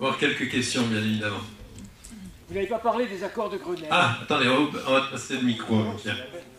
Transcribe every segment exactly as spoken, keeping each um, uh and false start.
va avoir quelques questions, bien évidemment. Vous n'avez pas parlé des accords de Grenelle. Ah, attendez, on va, on va passer le micro. Ah,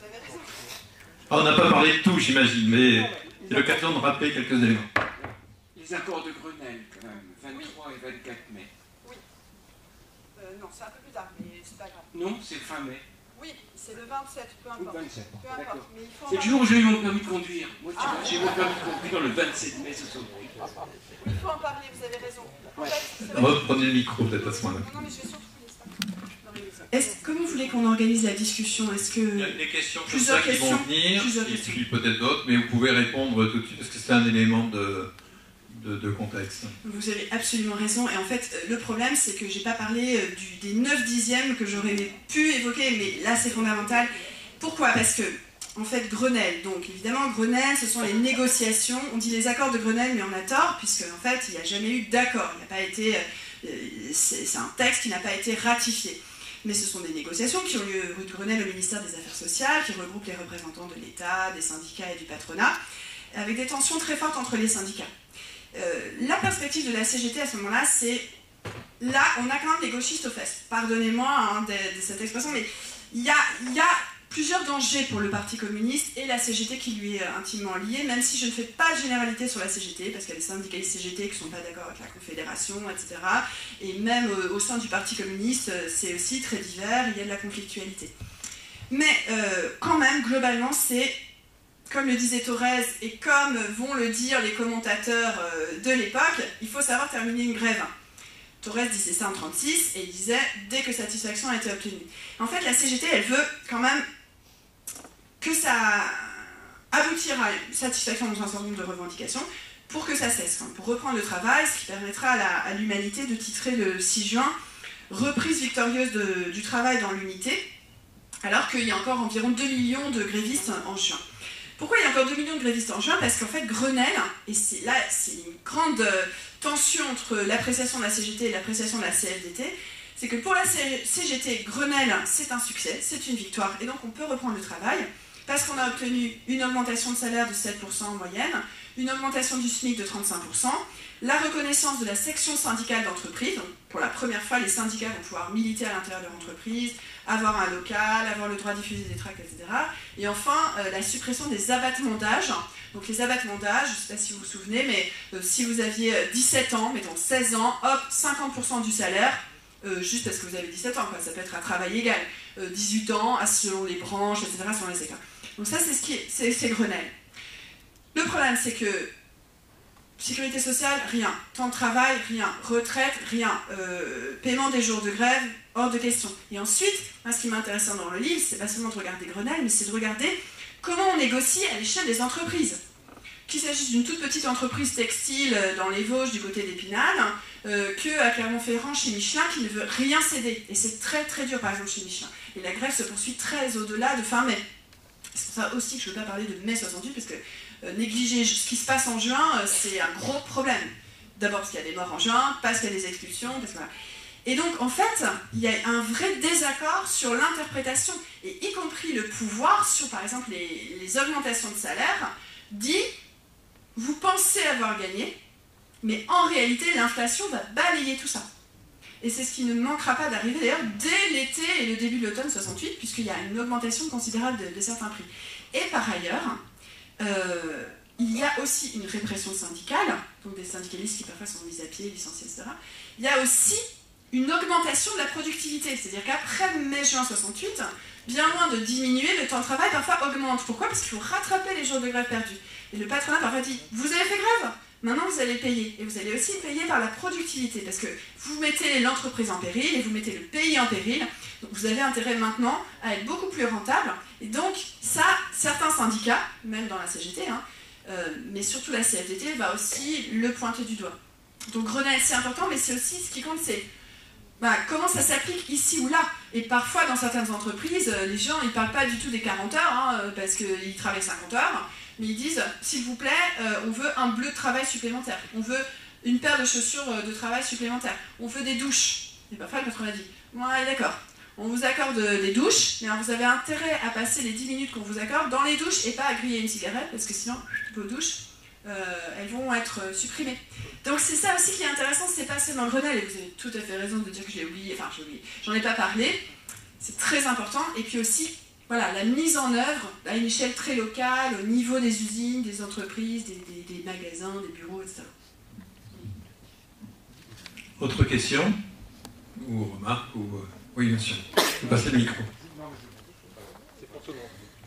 on n'a pas parlé de tout, j'imagine, mais c'est l'occasion de rappeler quelques éléments. Les accords de Grenelle, quand même, vingt-trois oui. et vingt-quatre mai. Oui. Euh, non, c'est un peu plus tard, mais c'est pas grave. Non, c'est fin mai. Oui, c'est le vingt-sept, peu importe. vingt-sept, peu importe. Mais il faut c'est le jour où j'ai eu mon permis de conduire. Moi, ah, j'ai mon permis de conduire le vingt-sept mai, ce soir. Il faut en parler, vous avez raison. En ouais. fait, on va prendre le micro peut-être à ce moment-là. Non, non, mais je vais surtout vous laisser ça. Est-ce, comment vous voulez qu'on organise la discussion? Est-ce que... Il y a des questions comme plusieurs ça qui questions, vont venir, plusieurs et questions. puis peut-être d'autres, mais vous pouvez répondre tout de suite parce que c'est un élément de, de, de contexte. Vous avez absolument raison, et en fait, le problème, c'est que j'ai pas parlé du, des neuf dixièmes que j'aurais pu évoquer, mais là, c'est fondamental. Pourquoi? Parce que, en fait, Grenelle, donc évidemment, Grenelle, ce sont les négociations, on dit les accords de Grenelle, mais on a tort, puisque, en fait, il n'y a jamais eu d'accord, il n'y a pas été... C'est un texte qui n'a pas été ratifié. Mais ce sont des négociations qui ont lieu rue de Grenelle au ministère des Affaires sociales, qui regroupent les représentants de l'État, des syndicats et du patronat, avec des tensions très fortes entre les syndicats. Euh, la perspective de la C G T à ce moment-là, c'est... Là, on a quand même des gauchistes aux fesses. Pardonnez-moi hein, de, de cette expression, mais il y a, y a plusieurs dangers pour le Parti communiste et la C G T qui lui est intimement liée, même si je ne fais pas de généralité sur la C G T, parce qu'il y a des syndicalistes C G T qui ne sont pas d'accord avec la Confédération, et cetera. Et même euh, au sein du Parti communiste, c'est aussi très divers, il y a de la conflictualité. Mais euh, quand même, globalement, c'est, comme le disait Thorez, et comme vont le dire les commentateurs euh, de l'époque, il faut savoir terminer une grève. Thorez disait ça en mille neuf cent trente-six, et il disait « dès que satisfaction a été obtenue ». En fait, la C G T, elle veut quand même que ça aboutisse à une satisfaction dans un certain nombre de revendications pour que ça cesse, pour reprendre le travail, ce qui permettra à l'humanité de titrer le six juin « Reprise victorieuse de, du travail dans l'unité », alors qu'il y a encore environ deux millions de grévistes en juin. Pourquoi il y a encore deux millions de grévistes en juin? Parce qu'en fait, Grenelle, et c'est là, c'est une grande tension entre l'appréciation de la C G T et l'appréciation de la C F D T, c'est que pour la C G T, Grenelle, c'est un succès, c'est une victoire, et donc on peut reprendre le travail, parce qu'on a obtenu une augmentation de salaire de sept pour cent en moyenne, une augmentation du SMIC de trente-cinq pour cent, la reconnaissance de la section syndicale d'entreprise, donc pour la première fois, les syndicats vont pouvoir militer à l'intérieur de l'entreprise, avoir un local, avoir le droit de diffuser des tracts, et cetera. Et enfin, euh, la suppression des abattements d'âge. Donc les abattements d'âge, je ne sais pas si vous vous souvenez, mais euh, si vous aviez dix-sept ans, mettons seize ans, hop, cinquante pour cent du salaire, euh, juste parce que vous avez dix-sept ans, quoi. Ça peut être un travail égal. Euh, dix-huit ans, selon les branches, et cetera, selon les écoles. Donc ça, c'est ce qui est, c'est Grenelle. Le problème, c'est que sécurité sociale, rien. Temps de travail, rien. Retraite, rien. Euh, paiement des jours de grève, hors de question. Et ensuite, moi, ce qui m'intéresse dans le livre, c'est pas seulement de regarder Grenelle, mais c'est de regarder comment on négocie à l'échelle des entreprises. Qu'il s'agisse d'une toute petite entreprise textile dans les Vosges, du côté d'Épinal, euh, qu'à Clermont-Ferrand, chez Michelin, qui ne veut rien céder. Et c'est très très dur, par exemple, chez Michelin. Et la grève se poursuit très au-delà de fin mai. C'est pour ça aussi que je ne veux pas parler de mai soixante-huit, parce que euh, négliger ce qui se passe en juin, euh, c'est un gros problème. D'abord parce qu'il y a des morts en juin, parce qu'il y a des expulsions, parce que voilà. Et donc, en fait, il y a un vrai désaccord sur l'interprétation, et y compris le pouvoir sur, par exemple, les, les augmentations de salaire, dit, vous pensez avoir gagné, mais en réalité, l'inflation va balayer tout ça. Et c'est ce qui ne manquera pas d'arriver, d'ailleurs, dès l'été et le début de l'automne soixante-huit, puisqu'il y a une augmentation considérable de, de certains prix. Et par ailleurs, euh, il y a aussi une répression syndicale, donc des syndicalistes qui parfois sont mis à pied, licenciés, et cetera. Il y a aussi une augmentation de la productivité, c'est-à-dire qu'après mai-juin soixante-huit, bien loin de diminuer, le temps de travail parfois augmente. Pourquoi? Parce qu'il faut rattraper les jours de grève perdus. Et le patronat parfois dit, vous avez fait grève, maintenant vous allez payer. Et vous allez aussi payer par la productivité, parce que vous mettez l'entreprise en péril et vous mettez le pays en péril. Donc vous avez intérêt maintenant à être beaucoup plus rentable. Et donc ça, certains syndicats, même dans la C G T, hein, euh, mais surtout la C F D T, va aussi le pointer du doigt. Donc Grenelle, c'est important, mais c'est aussi, ce qui compte, c'est bah, comment ça s'applique ici ou là. Et parfois, dans certaines entreprises, les gens, ils ne parlent pas du tout des quarante heures, hein, parce qu'ils travaillent cinquante heures, mais ils disent, s'il vous plaît, euh, on veut un bleu de travail supplémentaire, on veut une paire de chaussures de travail supplémentaire, on veut des douches. Et parfois, le patron a dit, ouais, d'accord, on vous accorde des douches, mais alors vous avez intérêt à passer les dix minutes qu'on vous accorde dans les douches et pas à griller une cigarette, parce que sinon, vos douches, euh, elles vont être supprimées. Donc c'est ça aussi qui est intéressant, c'est pas seulement Grenelle, et vous avez tout à fait raison de dire que j'ai oublié, enfin j'ai oublié, j'en ai pas parlé, c'est très important, et puis aussi, voilà, la mise en œuvre à une échelle très locale, au niveau des usines, des entreprises, des, des, des magasins, des bureaux, et cetera. Autre question? Ou remarque? Ou... Oui, monsieur. Vous passez le micro. C'est pour tout le monde.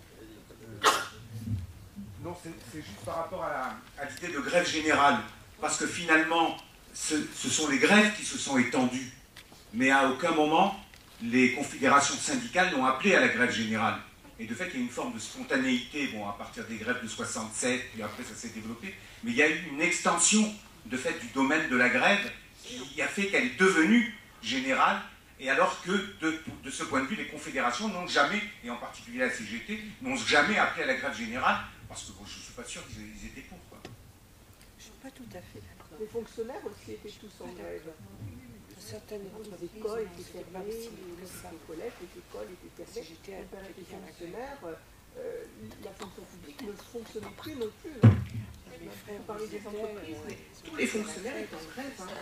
Non, c'est juste par rapport à l'idée de grève générale. Parce que finalement, ce, ce sont les grèves qui se sont étendues. Mais à aucun moment, les confédérations syndicales n'ont appelé à la grève générale. Et de fait, il y a une forme de spontanéité, bon, à partir des grèves de soixante-sept, puis après ça s'est développé. Mais il y a eu une extension, de fait, du domaine de la grève qui a fait qu'elle est devenue générale. Et alors que, de, de ce point de vue, les confédérations n'ont jamais, et en particulier la C G T, n'ont jamais appelé à la grève générale, parce que bon, je ne suis pas sûr qu'ils étaient pour. Quoi. Je ne suis pas tout à fait d'accord. Les fonctionnaires aussi étaient tous en grève. Certaines Les écoles étaient fermées, les collèges, les écoles étaient fermées. Mon père était fonctionnaire, euh, la fonction publique ne fonctionnait plus non plus. Hein. Vous parlez des entreprises, mais tous les fonctionnaires étaient en grève. Hein.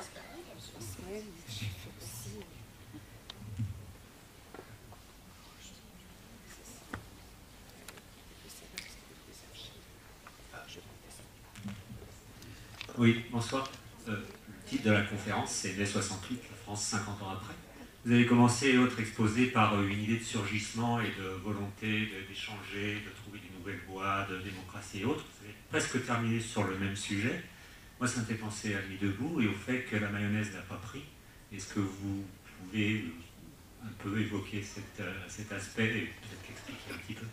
Oui, bonsoir. Euh, le titre de la conférence, c'est mai soixante-huit, la France cinquante ans après. Vous avez commencé votre exposé par une idée de surgissement et de volonté d'échanger, de trouver des nouvelles voies de démocratie et autres. Vous avez presque terminé sur le même sujet. Moi, ça me fait penser à Nuit debout et au fait que la mayonnaise n'a pas pris. Est-ce que vous pouvez un peu évoquer cet, euh, cet aspect et peut-être l'expliquer un petit peu?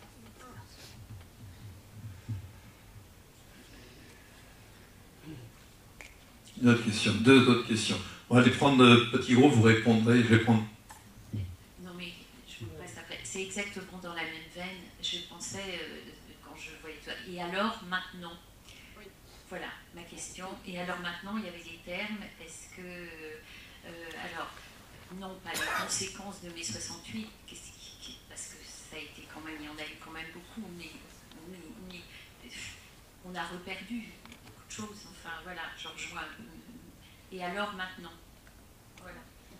Une autre question, deux autres questions. On va les prendre de petits groupes, vous répondrez, je vais prendre. Non mais je vous reste après. C'est exactement dans la même veine. Je pensais euh, quand je voyais toi. Et alors maintenant, oui. Voilà ma question. Et alors maintenant, il y avait des termes. Est-ce que euh, alors non pas les conséquences de mai soixante-huit, parce que ça a été quand même, il y en a eu quand même beaucoup, mais, mais, mais on a reperdu beaucoup de choses. Enfin voilà, je rejoins. Et alors maintenant, voilà.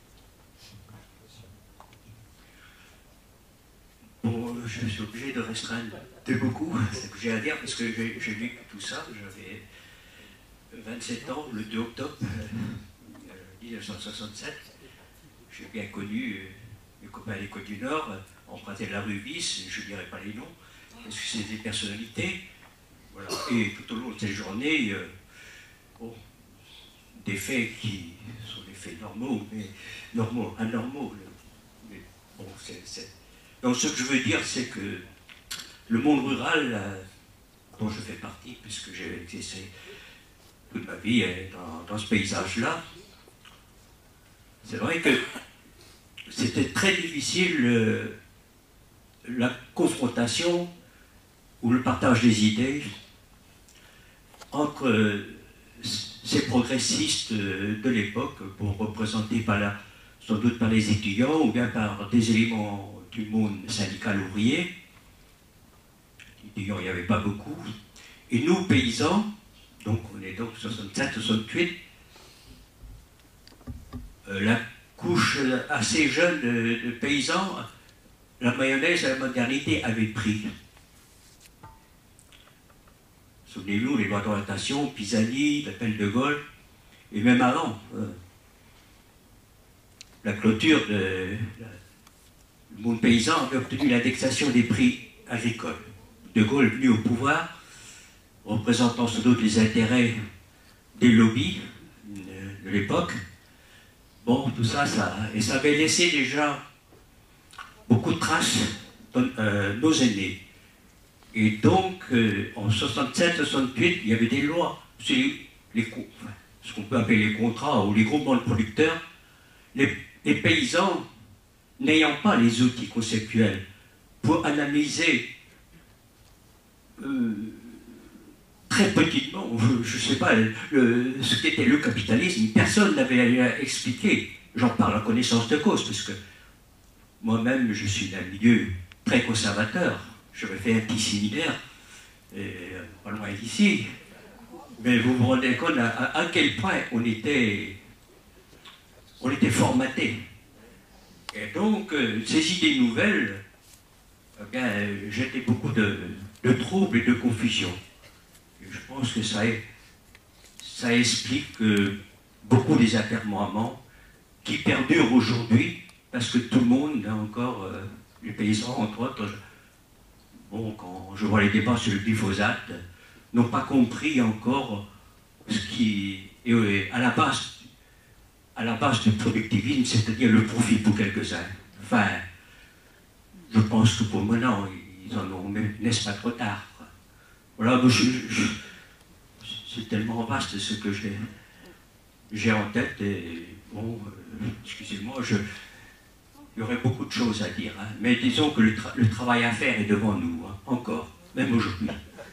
Bon, je suis obligé de restreindre de beaucoup ce que j'ai à dire, parce que j'ai lu tout ça, j'avais vingt-sept ans, le deux octobre mille neuf cent soixante-sept. J'ai bien connu euh, mes copains à l'école du Nord, euh, emprunté la rue Vice, je ne dirai pas les noms, parce que c'est des personnalités. Voilà. Et tout au long de cette journée, euh, bon, des faits qui sont des faits normaux, mais normaux, anormaux. Mais bon, c'est, c'est... Donc ce que je veux dire, c'est que le monde rural, euh, dont je fais partie, puisque j'ai exercé toute ma vie dans, dans ce paysage-là, c'est vrai que c'était très difficile euh, la confrontation ou le partage des idées entre euh, ces progressistes euh, de l'époque, pour représenter par la, sans doute par les étudiants ou bien par des éléments du monde syndical ouvrier. Les étudiants, il n'y avait pas beaucoup. Et nous, paysans, donc on est donc soixante-sept soixante-huit, euh, la couche assez jeune de, de paysans, la mayonnaise à la modernité avait pris. Souvenez-vous, les lois d'orientation, Pisani, l'appel de Gaulle, et même avant, euh, la clôture de la, le monde paysan avait obtenu l'indexation des prix agricoles. De Gaulle venu au pouvoir, représentant sans doute les intérêts des lobbies de, de l'époque. Bon, tout ça, ça, et ça avait laissé déjà beaucoup de traces dans euh, nos aînés. Et donc, euh, en soixante-sept soixante-huit, il y avait des lois sur les, les, ce qu'on peut appeler les contrats ou les groupements de producteurs. Les, les paysans, n'ayant pas les outils conceptuels pour analyser euh, très petitement, je ne sais pas, le, ce qu'était le capitalisme, personne n'avait expliqué. J'en parle en connaissance de cause, parce que moi-même, je suis d'un milieu très conservateur. J'avais fait un petit séminaire, et, pas loin d'ici, Mais vous vous rendez compte à, à, à quel point on était, on était formaté. Et donc, euh, ces idées nouvelles, eh bien, jetaient beaucoup de, de troubles et de confusion. Et je pense que ça, ça explique euh, beaucoup des atermoiements qui perdurent aujourd'hui, parce que tout le monde, là encore, euh, les paysans, entre autres, bon, quand je vois les débats sur le glyphosate, n'ont pas compris encore ce qui est à la base, à la base du productivisme, c'est-à-dire le profit pour quelques-uns. Enfin, je pense que pour maintenant, ils en ont, n'est-ce pas trop tard. Voilà, je, je, c'est tellement vaste ce que j'ai en tête, et bon, euh, excusez-moi, je, il y aurait beaucoup de choses à dire, hein, mais disons que le, tra le travail à faire est devant nous, hein, encore, même aujourd'hui.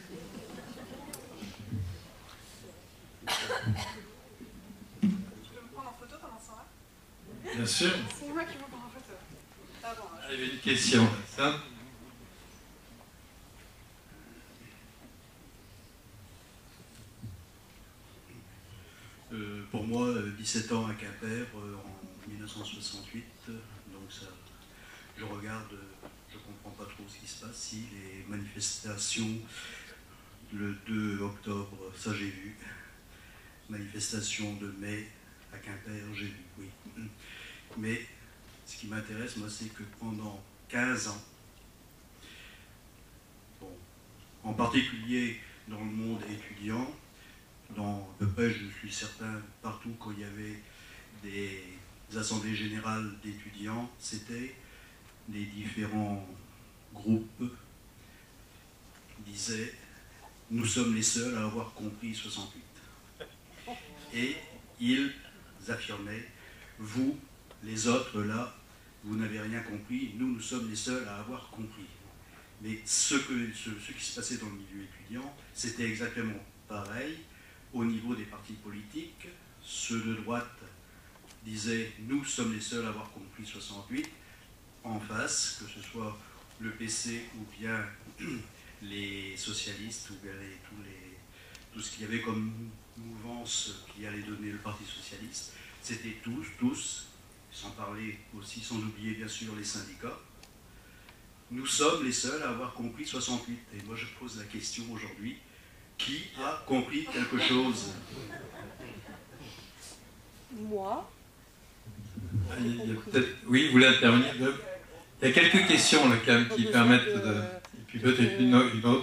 Bien sûr. C'est moi qui vous prends en photo. Ah bon, il y avait une question, ça. Euh, pour moi, dix-sept ans à Quimper, euh, en mille neuf cent soixante-huit, donc ça, je regarde, je comprends pas trop ce qui se passe. Si les manifestations, le deux octobre, ça j'ai vu. Manifestation de mai à Quimper, j'ai vu, oui. Mais ce qui m'intéresse, moi, c'est que pendant quinze ans, bon, en particulier dans le monde étudiant, dans à peu près, je suis certain, partout quand il y avait des assemblées générales d'étudiants, c'était les différents groupes disaient « Nous sommes les seuls à avoir compris soixante-huit ». Et ils affirmaient « Vous, les autres, là, vous n'avez rien compris, nous, nous sommes les seuls à avoir compris ». Mais ce, que, ce, ce qui se passait dans le milieu étudiant, c'était exactement pareil au niveau des partis politiques. Ceux de droite disaient « Nous sommes les seuls à avoir compris soixante-huit ». En face, que ce soit le P C ou bien les socialistes, ou bien les, tous les, tout ce qu'il y avait comme mouvance qui allait donner le Parti socialiste, c'était tous, tous, sans parler aussi, sans oublier bien sûr les syndicats. Nous sommes les seuls à avoir compris soixante-huit. Et moi je pose la question aujourd'hui, qui a compris quelque chose? Moi. Il y a peut-être... Oui, vous voulez intervenir? Il y a quelques questions là, quand même, qui permettent de... Et puis peut-être une, une autre.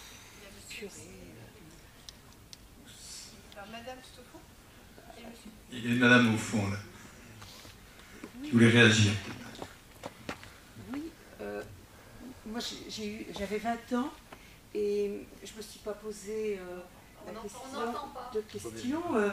Madame tout au fond. Il y a une madame au fond, là. Qui voulait réagir. Oui, euh, moi j'avais vingt ans et je ne me suis pas posé euh, la on question, on pas. de questions. Euh,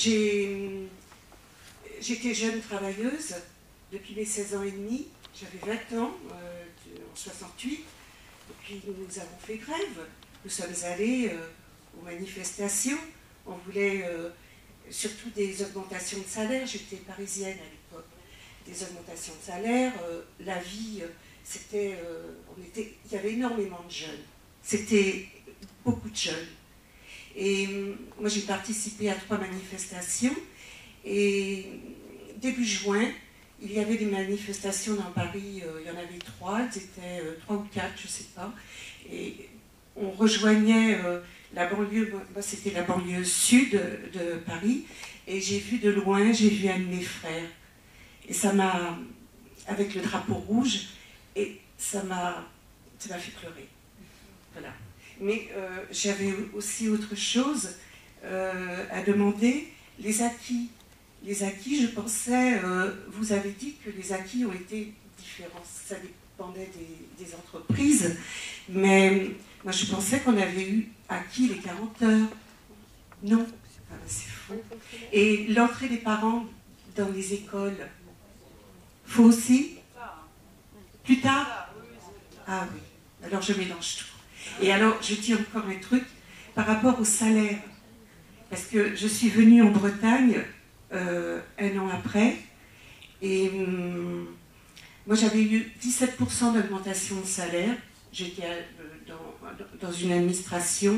J'étais jeune travailleuse depuis mes seize ans et demi. J'avais vingt ans euh, en soixante-huit. Et puis nous avons fait grève. Nous sommes allés euh, aux manifestations. On voulait euh, surtout des augmentations de salaire. J'étais parisienne à l'époque. Des augmentations de salaire. Euh, la vie, euh, c'était, euh, on était, il y avait énormément de jeunes. C'était beaucoup de jeunes. Et euh, moi j'ai participé à trois manifestations. Et début juin, il y avait des manifestations dans Paris, euh, il y en avait trois, elles étaient euh, trois ou quatre, je ne sais pas. Et on rejoignait euh, la banlieue, moi c'était la banlieue sud de, de Paris, et j'ai vu de loin, j'ai vu un de mes frères. Et ça m'a, avec le drapeau rouge, et ça m'a, ça m'a fait pleurer. Voilà. Mais euh, j'avais aussi autre chose euh, à demander, les acquis. Les acquis, je pensais, euh, vous avez dit que les acquis ont été différents, ça dépendait des, des entreprises, mais moi je pensais qu'on avait eu acquis les quarante heures. Non, ah, c'est faux. Et l'entrée des parents dans les écoles, faut aussi? Plus tard? Ah oui, alors je mélange tout. Et alors, je dis encore un truc, par rapport au salaire, parce que je suis venue en Bretagne, Euh, un an après, et hum, moi j'avais eu dix-sept pour cent d'augmentation de salaire. J'étais euh, dans, dans une administration, en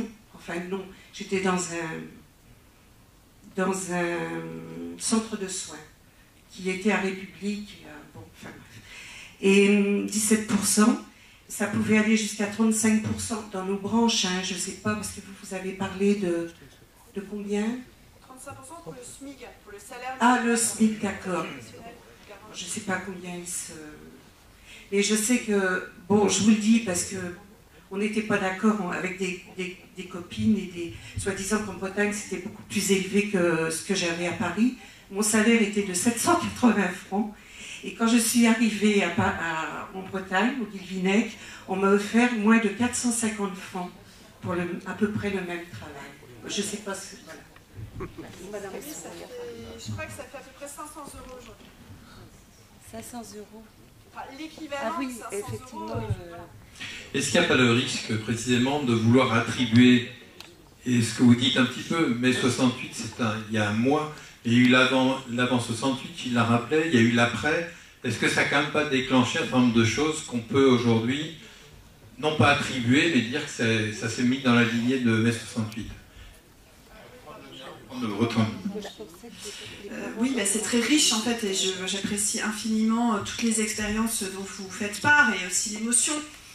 enfin non, j'étais dans un, dans un centre de soins qui était à République, euh, bon, enfin bref. Et dix-sept pour cent, ça pouvait aller jusqu'à trente-cinq pour cent dans nos branches, hein, je ne sais pas, parce que vous, vous avez parlé de, de combien? trente-cinq pour cent pour le SMIC, pour le salaire. Ah, le SMIC, d'accord. Je ne sais pas combien il se... Mais je sais que, bon, je vous le dis parce que on n'était pas d'accord avec des, des, des copines et des soi-disant qu'en Bretagne c'était beaucoup plus élevé que ce que j'avais à Paris. Mon salaire était de sept cent quatre-vingts francs. Et quand je suis arrivée à, à, en Bretagne, au Guilvinec, on m'a offert moins de quatre cent cinquante francs pour le, à peu près le même travail. Je ne sais pas ce... Voilà. Madame, oui, ça fait, je crois que ça fait à peu près cinq cents euros aujourd'hui. cinq cents euros. Enfin, l'équivalent, ah oui, cinq cents effectivement. Euros, euh... Est-ce qu'il n'y a pas le risque précisément de vouloir attribuer, et ce que vous dites un petit peu, mai soixante-huit, c'est un, il y a un mois, il y a eu l'avant, l'avant soixante-huit, il l'a rappelé, il y a eu l'après. Est-ce que ça n'a quand même pas déclenché un certain nombre de choses qu'on peut aujourd'hui, non pas attribuer, mais dire que ça s'est mis dans la lignée de mai soixante-huit? De Breton. Euh, oui, bah, c'est très riche en fait, et j'apprécie infiniment euh, toutes les expériences dont vous faites part, et aussi l'émotion,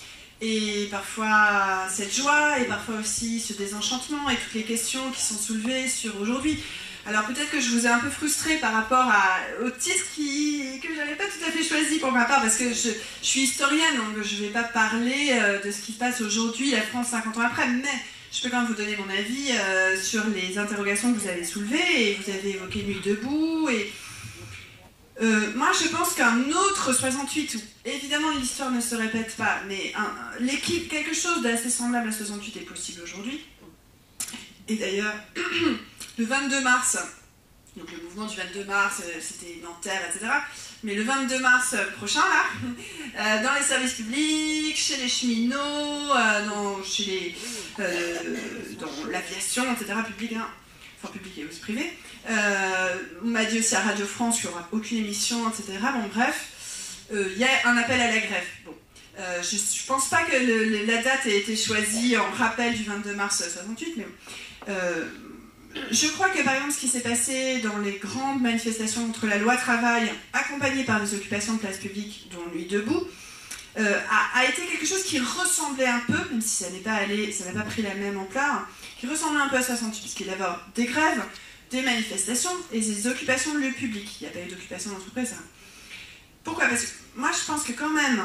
et parfois cette joie, et parfois aussi ce désenchantement, et toutes les questions qui sont soulevées sur aujourd'hui. Alors peut-être que je vous ai un peu frustré par rapport à, au titre qui, que je n'avais pas tout à fait choisi pour ma part, parce que je, je suis historienne, donc je ne vais pas parler euh, de ce qui se passe aujourd'hui, la France cinquante ans après, mais je peux quand même vous donner mon avis euh, sur les interrogations que vous avez soulevées, et vous avez évoqué Nuit debout, et euh, moi je pense qu'un autre soixante-huit, où évidemment l'histoire ne se répète pas, mais l'équipe, quelque chose d'assez semblable à soixante-huit est possible aujourd'hui. Et d'ailleurs, le vingt-deux mars, donc le mouvement du vingt-deux mars, c'était Nanterre, et cetera. Mais le vingt-deux mars prochain, là, euh, dans les services publics, chez les cheminots, euh, dans, chez les, euh, dans l'aviation, et cetera, public, hein, enfin public et aussi privé. Euh, on m'a dit aussi à Radio France qu'il n'y aura aucune émission, et cetera. Bon, bref, il euh, y a un appel à la grève. Bon. Euh, je ne pense pas que le, le, la date ait été choisie en rappel du vingt-deux mars soixante-huit, mais euh, je crois que par exemple ce qui s'est passé dans les grandes manifestations contre la loi travail, accompagnées par des occupations de place publique, dont Nuit debout, euh, a, a été quelque chose qui ressemblait un peu, même si ça n'est pas allé, ça n'a pas pris la même ampleur, qui ressemblait un peu à soixante-huit, puisqu'il y avait des grèves, des manifestations et des occupations de lieux publics. Il n'y a pas eu d'occupation d'entreprise. Hein. Pourquoi? Parce que moi je pense que quand même,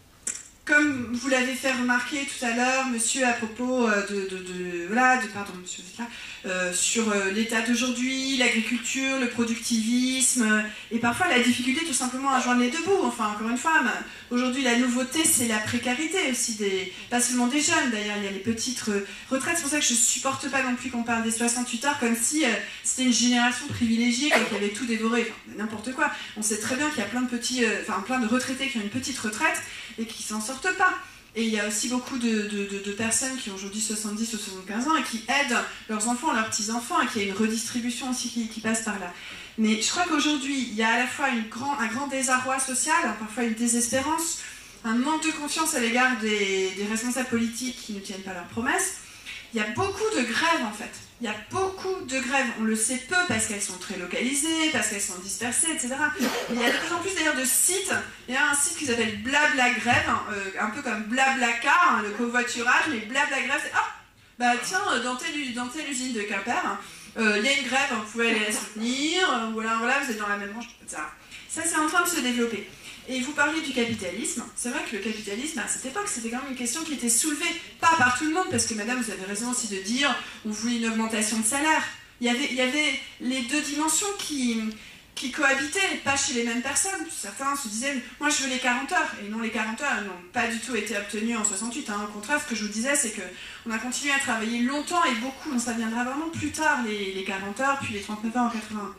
comme vous l'avez fait remarquer tout à l'heure, monsieur, à propos de, de, de, voilà, de pardon, monsieur, là, euh, sur euh, l'état d'aujourd'hui, l'agriculture, le productivisme, euh, et parfois la difficulté tout simplement à joindre les deux bouts. Enfin, encore une fois, aujourd'hui, la nouveauté, c'est la précarité aussi, des, pas seulement des jeunes, d'ailleurs, il y a les petites retraites. C'est pour ça que je ne supporte pas non plus qu'on parle des soixante-huit heures comme si euh, c'était une génération privilégiée qui avait tout dévoré, enfin, n'importe quoi. On sait très bien qu'il y a plein de petits, euh, enfin, plein de retraités qui ont une petite retraite et qui s'en sortent pas. Et il y a aussi beaucoup de, de, de, de personnes qui ont aujourd'hui soixante-dix ou soixante-quinze ans et qui aident leurs enfants, leurs petits-enfants, et qu'il y a une redistribution aussi qui, qui passe par là. Mais je crois qu'aujourd'hui, il y a à la fois une grand, un grand désarroi social, parfois une désespérance, un manque de confiance à l'égard des, des responsables politiques qui ne tiennent pas leurs promesses. Il y a beaucoup de grèves en fait. Il y a beaucoup de grèves. On le sait peu parce qu'elles sont très localisées, parce qu'elles sont dispersées, et cetera. Il y a de plus en plus d'ailleurs de sites. Il y a un site qui s'appelle Blabla Grève, euh, un peu comme Blablacar, hein, le covoiturage, mais Blabla Grève, c'est ah, bah tiens, dans telle, dans telle usine de Quimper, euh, il y a une grève, vous pouvez aller la soutenir, euh, voilà, voilà, vous êtes dans la même branche, et cetera. Ça, c'est en train de se développer. Et vous parliez du capitalisme. C'est vrai que le capitalisme, à cette époque, c'était quand même une question qui était soulevée, pas par tout le monde, parce que madame, vous avez raison aussi de dire, on voulait une augmentation de salaire. Il y avait, il y avait les deux dimensions qui, qui cohabitaient, pas chez les mêmes personnes. Certains se disaient, moi je veux les quarante heures, et non, les quarante heures n'ont pas du tout été obtenues en soixante-huit. Hein. Au contraire, ce que je vous disais, c'est qu'on a continué à travailler longtemps, et beaucoup, donc ça viendra vraiment plus tard, les, les quarante heures, puis les trente-neuf heures en quatre-vingt-un.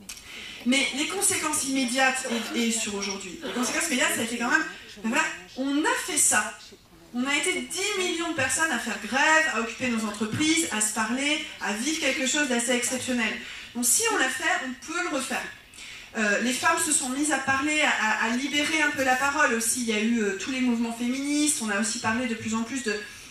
Mais les conséquences immédiates, et, et sur aujourd'hui, les conséquences immédiates, ça a été quand même, ben voilà, on a fait ça. On a été dix millions de personnes à faire grève, à occuper nos entreprises, à se parler, à vivre quelque chose d'assez exceptionnel. Donc si on l'a fait, on peut le refaire. Euh, les femmes se sont mises à parler, à, à libérer un peu la parole aussi. Il y a eu euh, tous les mouvements féministes, on a aussi parlé de plus en plus de,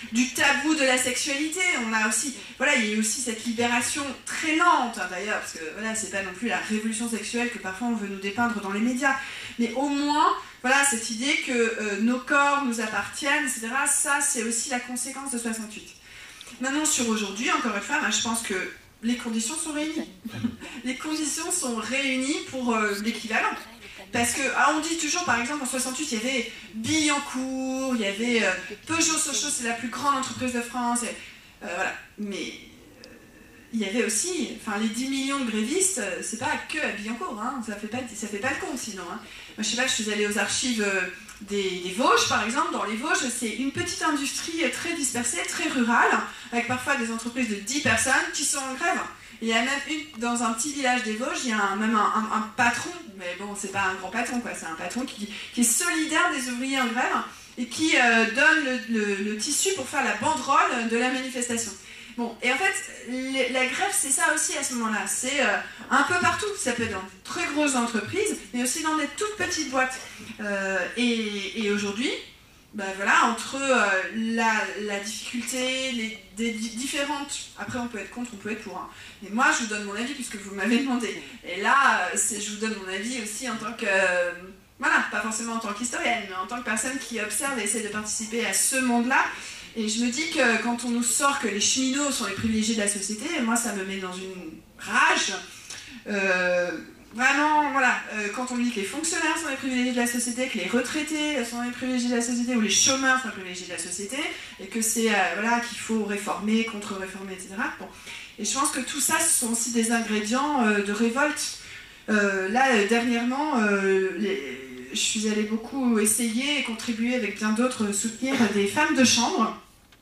du tabou de la sexualité. On a aussi, voilà, il y a eu aussi cette libération très lente, hein, d'ailleurs, parce que voilà, c'est pas non plus la révolution sexuelle que parfois on veut nous dépeindre dans les médias, mais au moins, voilà, cette idée que euh, nos corps nous appartiennent, et cetera. Ça, c'est aussi la conséquence de soixante-huit. Maintenant, sur aujourd'hui, encore une fois, ben, je pense que les conditions sont réunies. Les conditions sont réunies pour euh, l'équivalent. Parce que, ah, on dit toujours, par exemple, en soixante-huit, il y avait Billancourt, il y avait euh, Peugeot-Sochaux, c'est la plus grande entreprise de France, et, euh, voilà. Mais euh, il y avait aussi, enfin, les dix millions de grévistes, euh, c'est pas que à Billancourt, hein, ça fait pas, ça fait pas le compte sinon. Hein. Moi, je sais pas, je suis allée aux archives euh, des, des Vosges, par exemple. Dans les Vosges, c'est une petite industrie très dispersée, très rurale, avec parfois des entreprises de dix personnes qui sont en grève. Il y a même une, dans un petit village des Vosges, il y a un, même un, un, un patron, mais bon, c'est pas un grand patron, quoi, c'est un patron qui, qui est solidaire des ouvriers en grève et qui euh, donne le, le, le tissu pour faire la banderole de la manifestation. Bon, et en fait, les, la grève, c'est ça aussi à ce moment-là. C'est euh, un peu partout. Ça peut être dans de très grosses entreprises, mais aussi dans des toutes petites boîtes. Euh, et et aujourd'hui, ben voilà, entre euh, la, la difficulté, les des différentes... Après, on peut être contre, on peut être pour. Hein. Mais moi, je vous donne mon avis puisque vous m'avez demandé. Et là, je vous donne mon avis aussi en tant que... Euh, voilà, pas forcément en tant qu'historienne, mais en tant que personne qui observe et essaie de participer à ce monde-là. Et je me dis que quand on nous sort que les cheminots sont les privilégiés de la société, moi, ça me met dans une rage. Euh, Vraiment, voilà, euh, quand on dit que les fonctionnaires sont les privilégiés de la société, que les retraités sont les privilégiés de la société, ou les chômeurs sont les privilégiés de la société, et que c'est, euh, voilà, qu'il faut réformer, contre-réformer, et cetera. Bon. Et je pense que tout ça, ce sont aussi des ingrédients euh, de révolte. Euh, là, euh, dernièrement, euh, les... je suis allée beaucoup essayer et contribuer avec bien d'autres, soutenir des femmes de chambre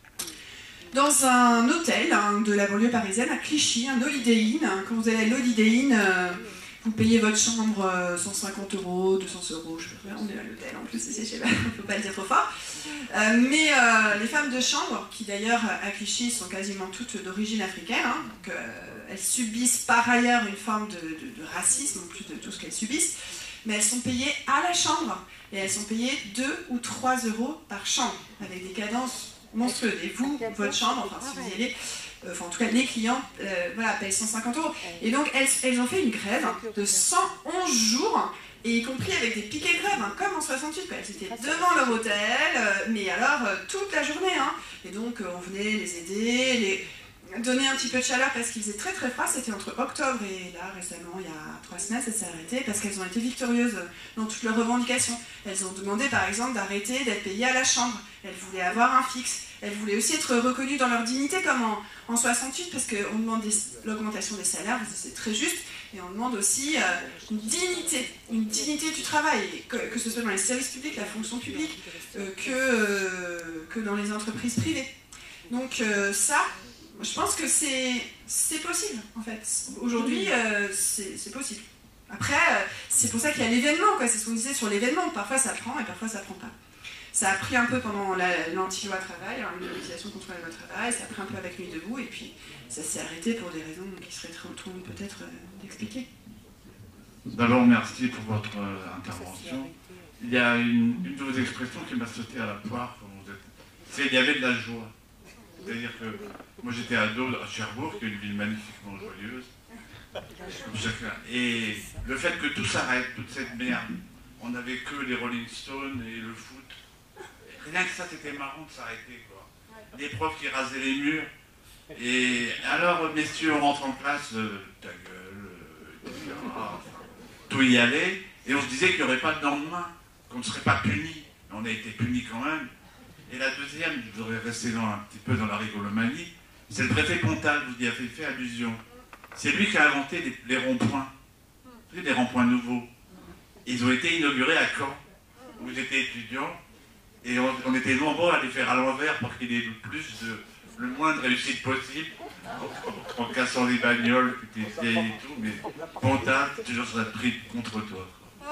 dans un hôtel hein, de la banlieue parisienne, à Clichy, un Holiday Inn. Hein. Quand vous allez à l'Holiday Inn, euh, vous payez votre chambre euh, cent cinquante euros, deux cents euros, je sais pas, on est à l'hôtel en plus, je sais pas, il ne faut pas le dire trop fort. Euh, mais euh, les femmes de chambre, qui d'ailleurs à Clichy sont quasiment toutes d'origine africaine, hein, donc euh, elles subissent par ailleurs une forme de, de, de racisme, en plus de tout ce qu'elles subissent, mais elles sont payées à la chambre, et elles sont payées deux ou trois euros par chambre, avec des cadences monstrueuses. Et vous, votre chambre, enfin si vous y allez, euh, enfin en tout cas les clients, euh, voilà, payent cent cinquante euros. Et donc elles, elles ont fait une grève de cent onze jours, et y compris avec des piquets de grève, hein, comme en soixante-huit, quoi. Elles étaient devant leur hôtel, euh, mais alors euh, toute la journée. Hein. Et donc euh, on venait les aider, les... donner un petit peu de chaleur parce qu'il faisait très très froid. C'était entre octobre et là récemment, il y a trois semaines, ça s'est arrêté parce qu'elles ont été victorieuses dans toutes leurs revendications. Elles ont demandé par exemple d'arrêter d'être payées à la chambre. Elles voulaient avoir un fixe. Elles voulaient aussi être reconnues dans leur dignité comme en, en soixante-huit parce qu'on demande des, l'augmentation des salaires, c'est très juste, et on demande aussi euh, une dignité, une dignité du travail, que, que ce soit dans les services publics, la fonction publique, euh, que, euh, que dans les entreprises privées. Donc euh, ça, je pense que c'est, c'est possible, en fait. Aujourd'hui, euh, c'est, c'est possible. Après, euh, c'est pour ça qu'il y a l'événement, quoi. C'est ce qu'on disait sur l'événement. Parfois, ça prend et parfois, ça prend pas. Ça a pris un peu pendant la, l'anti-loi travail, hein, une mobilisation contre la loi travail, ça a pris un peu avec Nuit debout, et puis ça s'est arrêté pour des raisons qui seraient trop trop peut-être euh, d'expliquer. D'abord, merci pour votre euh, intervention. Il y a une, une de vos expressions qui m'a sauté à la poire quand vous êtes... C'est il y avait de la joie. C'est-à-dire que moi j'étais ado à Cherbourg, qui est une ville magnifiquement joyeuse, comme chacun. Et le fait que tout s'arrête, toute cette merde, on n'avait que les Rolling Stones et le foot. Rien que ça, c'était marrant de s'arrêter, quoi. Des profs qui rasaient les murs. Et alors, messieurs, on rentre en classe, euh, ta gueule, euh, et cetera. Tout y allait. Et on se disait qu'il n'y aurait pas de lendemain, qu'on ne serait pas puni. On a été punis quand même. Et la deuxième, je voudrais rester dans, un petit peu dans la rigolomanie, c'est le préfet Pontal, vous y avez fait allusion. C'est lui qui a inventé les, les ronds-points. Vous savez, des ronds-points nouveaux. Ils ont été inaugurés à Caen, où j'étais étudiant. Et on, on était nombreux à les faire à l'envers pour qu'il y ait le plus de, le moins de réussite possible, en, en cassant les bagnoles qui étaient vieilles et tout, mais Pontal, toujours ça pris contre toi.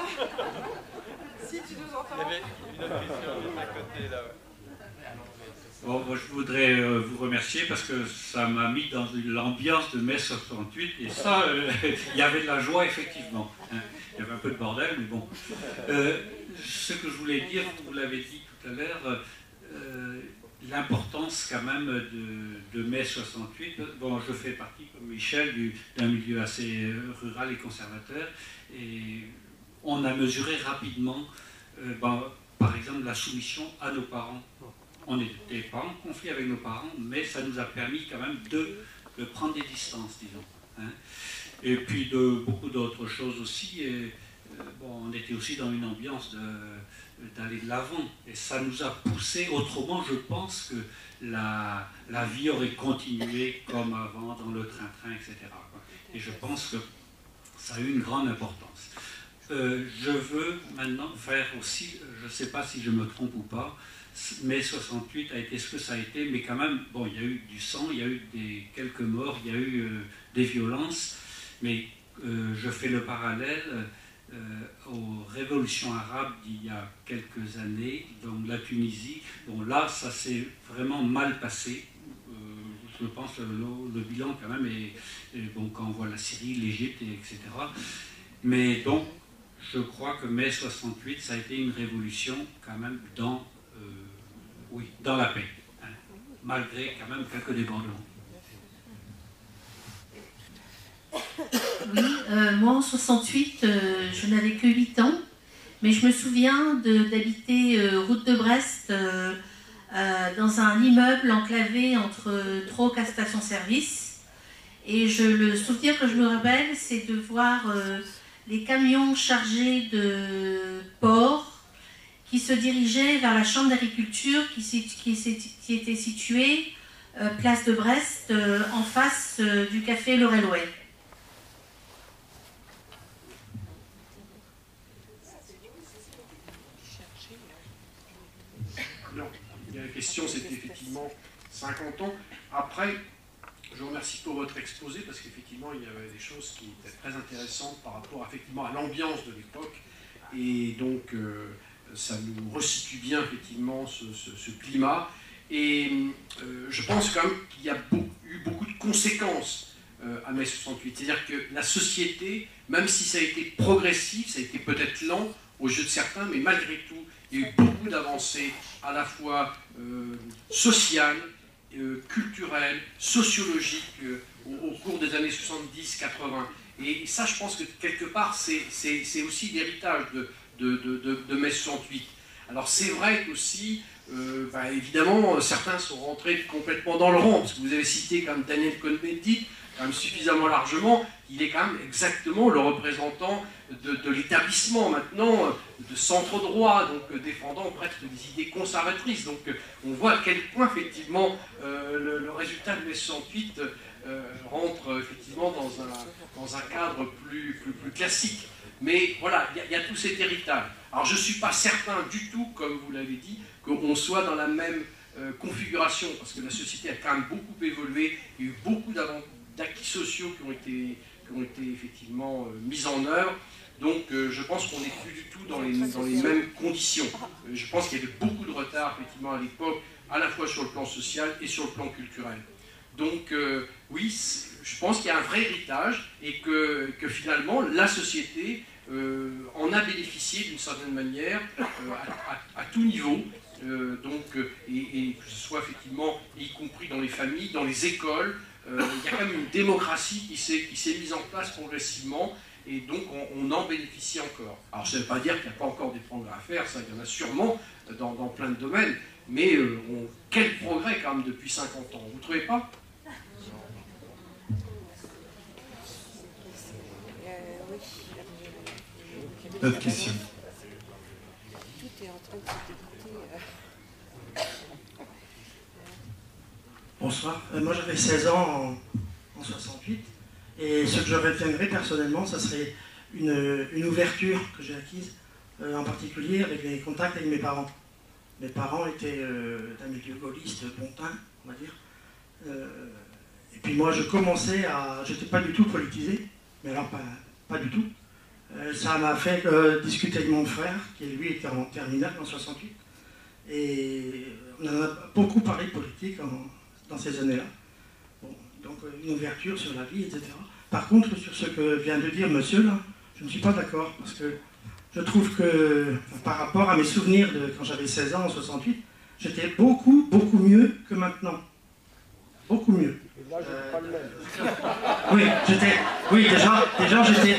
Si tu nous entends. Il y avait une autre question à côté là. Bon, moi, je voudrais euh, vous remercier parce que ça m'a mis dans l'ambiance de mai soixante-huit, et ça, euh, il y avait de la joie effectivement. Hein. Il y avait un peu de bordel, mais bon. Euh, ce que je voulais dire, vous l'avez dit tout à l'heure, euh, l'importance quand même de, de mai soixante-huit. Bon, je fais partie, comme Michel, d'un milieu assez rural et conservateur, et on a mesuré rapidement, euh, ben, par exemple, la soumission à nos parents. On n'était pas en conflit avec nos parents, mais ça nous a permis quand même de, de prendre des distances, disons. Hein. Et puis de beaucoup d'autres choses aussi. Et, euh, bon, on était aussi dans une ambiance d'aller de, de l'avant. Et ça nous a poussé. Autrement, je pense que la, la vie aurait continué comme avant, dans le train-train, et cetera. Et je pense que ça a eu une grande importance. Euh, je veux maintenant faire aussi, je ne sais pas si je me trompe ou pas, mai soixante-huit a été ce que ça a été, mais quand même, bon, il y a eu du sang, il y a eu des, quelques morts, il y a eu euh, des violences, mais euh, je fais le parallèle euh, aux révolutions arabes d'il y a quelques années, donc la Tunisie. Bon, là, ça s'est vraiment mal passé. Euh, je pense que le, le bilan, quand même, est, est bon, quand on voit la Syrie, l'Égypte, et etc. Mais donc, je crois que mai soixante-huit, ça a été une révolution, quand même, dans, euh, oui, dans la paix, hein, malgré, quand même, quelques débordements. Oui, euh, moi en soixante-huit, euh, je n'avais que huit ans, mais je me souviens d'habiter euh, route de Brest euh, euh, dans un immeuble enclavé entre trois ou quatre stations-service. Et je, le souvenir que je me rappelle, c'est de voir euh, les camions chargés de porc qui se dirigeaient vers la chambre d'agriculture qui, qui, qui était située euh, place de Brest, euh, en face euh, du café Le Railway. La question, c'était effectivement cinquante ans. Après, je vous remercie pour votre exposé, parce qu'effectivement, il y avait des choses qui étaient très intéressantes par rapport effectivement à l'ambiance de l'époque. Et donc, euh, ça nous resitue bien, effectivement, ce, ce, ce climat. Et euh, je pense quand même qu'il y a beau, eu beaucoup de conséquences euh, à mai soixante-huit. C'est-à-dire que la société, même si ça a été progressif, ça a été peut-être lent aux yeux de certains, mais malgré tout, il y a eu beaucoup d'avancées à la fois euh, sociales, euh, culturelles, sociologiques euh, au, au cours des années soixante-dix quatre-vingts. Et ça, je pense que quelque part, c'est aussi l'héritage de, de, de, de, de mai soixante-huit. Alors c'est vrai qu'aussi, euh, bah, évidemment, certains sont rentrés complètement dans le rang, parce que vous avez cité quand même Daniel Cohn-Bendit, quand même suffisamment largement, il est quand même exactement le représentant de, de l'établissement maintenant, de centre droit, donc euh, défendant presque des idées conservatrices. Donc euh, on voit à quel point effectivement euh, le, le résultat de mai soixante-huit euh, rentre euh, effectivement dans un, dans un cadre plus, plus, plus classique. Mais voilà, il y, y a tout cet héritage. Alors je ne suis pas certain du tout, comme vous l'avez dit, qu'on soit dans la même euh, configuration, parce que la société a quand même beaucoup évolué, il y a eu beaucoup d'acquis sociaux qui ont été, qui ont été effectivement euh, mis en œuvre. Donc euh, je pense qu'on n'est plus du tout dans les, dans les mêmes conditions. Euh, je pense qu'il y avait beaucoup de retard effectivement à l'époque, à la fois sur le plan social et sur le plan culturel. Donc euh, oui, je pense qu'il y a un vrai héritage et que, que finalement la société euh, en a bénéficié d'une certaine manière euh, à, à, à tout niveau. Euh, donc, et, et que ce soit effectivement, y compris dans les familles, dans les écoles, euh, il y a quand même une démocratie qui s'est mise en place progressivement. Et donc, on, on en bénéficie encore. Alors, ça ne veut pas dire qu'il n'y a pas encore des progrès à faire, ça, il y en a sûrement dans, dans plein de domaines, mais euh, on, quel progrès quand même depuis cinquante ans, vous ne trouvez pas? D'autres questions? Tout est en train de se dégoûter. Bonsoir. Euh, moi, j'avais seize ans en, en soixante-huit. Et ce que je retiendrai personnellement, ça serait une, une ouverture que j'ai acquise, euh, en particulier avec les contacts avec mes parents. Mes parents étaient euh, d'un milieu gaulliste, pontin, on va dire. Euh, et puis moi, je commençais à... Je n'étais pas du tout politisé, mais alors pas, pas du tout. Euh, ça m'a fait euh, discuter avec mon frère, qui lui était en terminale en soixante-huit. Et on en a beaucoup parlé de politique en, dans ces années-là. Bon, donc une ouverture sur la vie, et cetera. Par contre, sur ce que vient de dire monsieur, là, je ne suis pas d'accord, parce que je trouve que, enfin, par rapport à mes souvenirs de quand j'avais seize ans en soixante-huit, j'étais beaucoup, beaucoup mieux que maintenant. Beaucoup mieux. Euh, oui, j'étais, oui, déjà, déjà j'étais,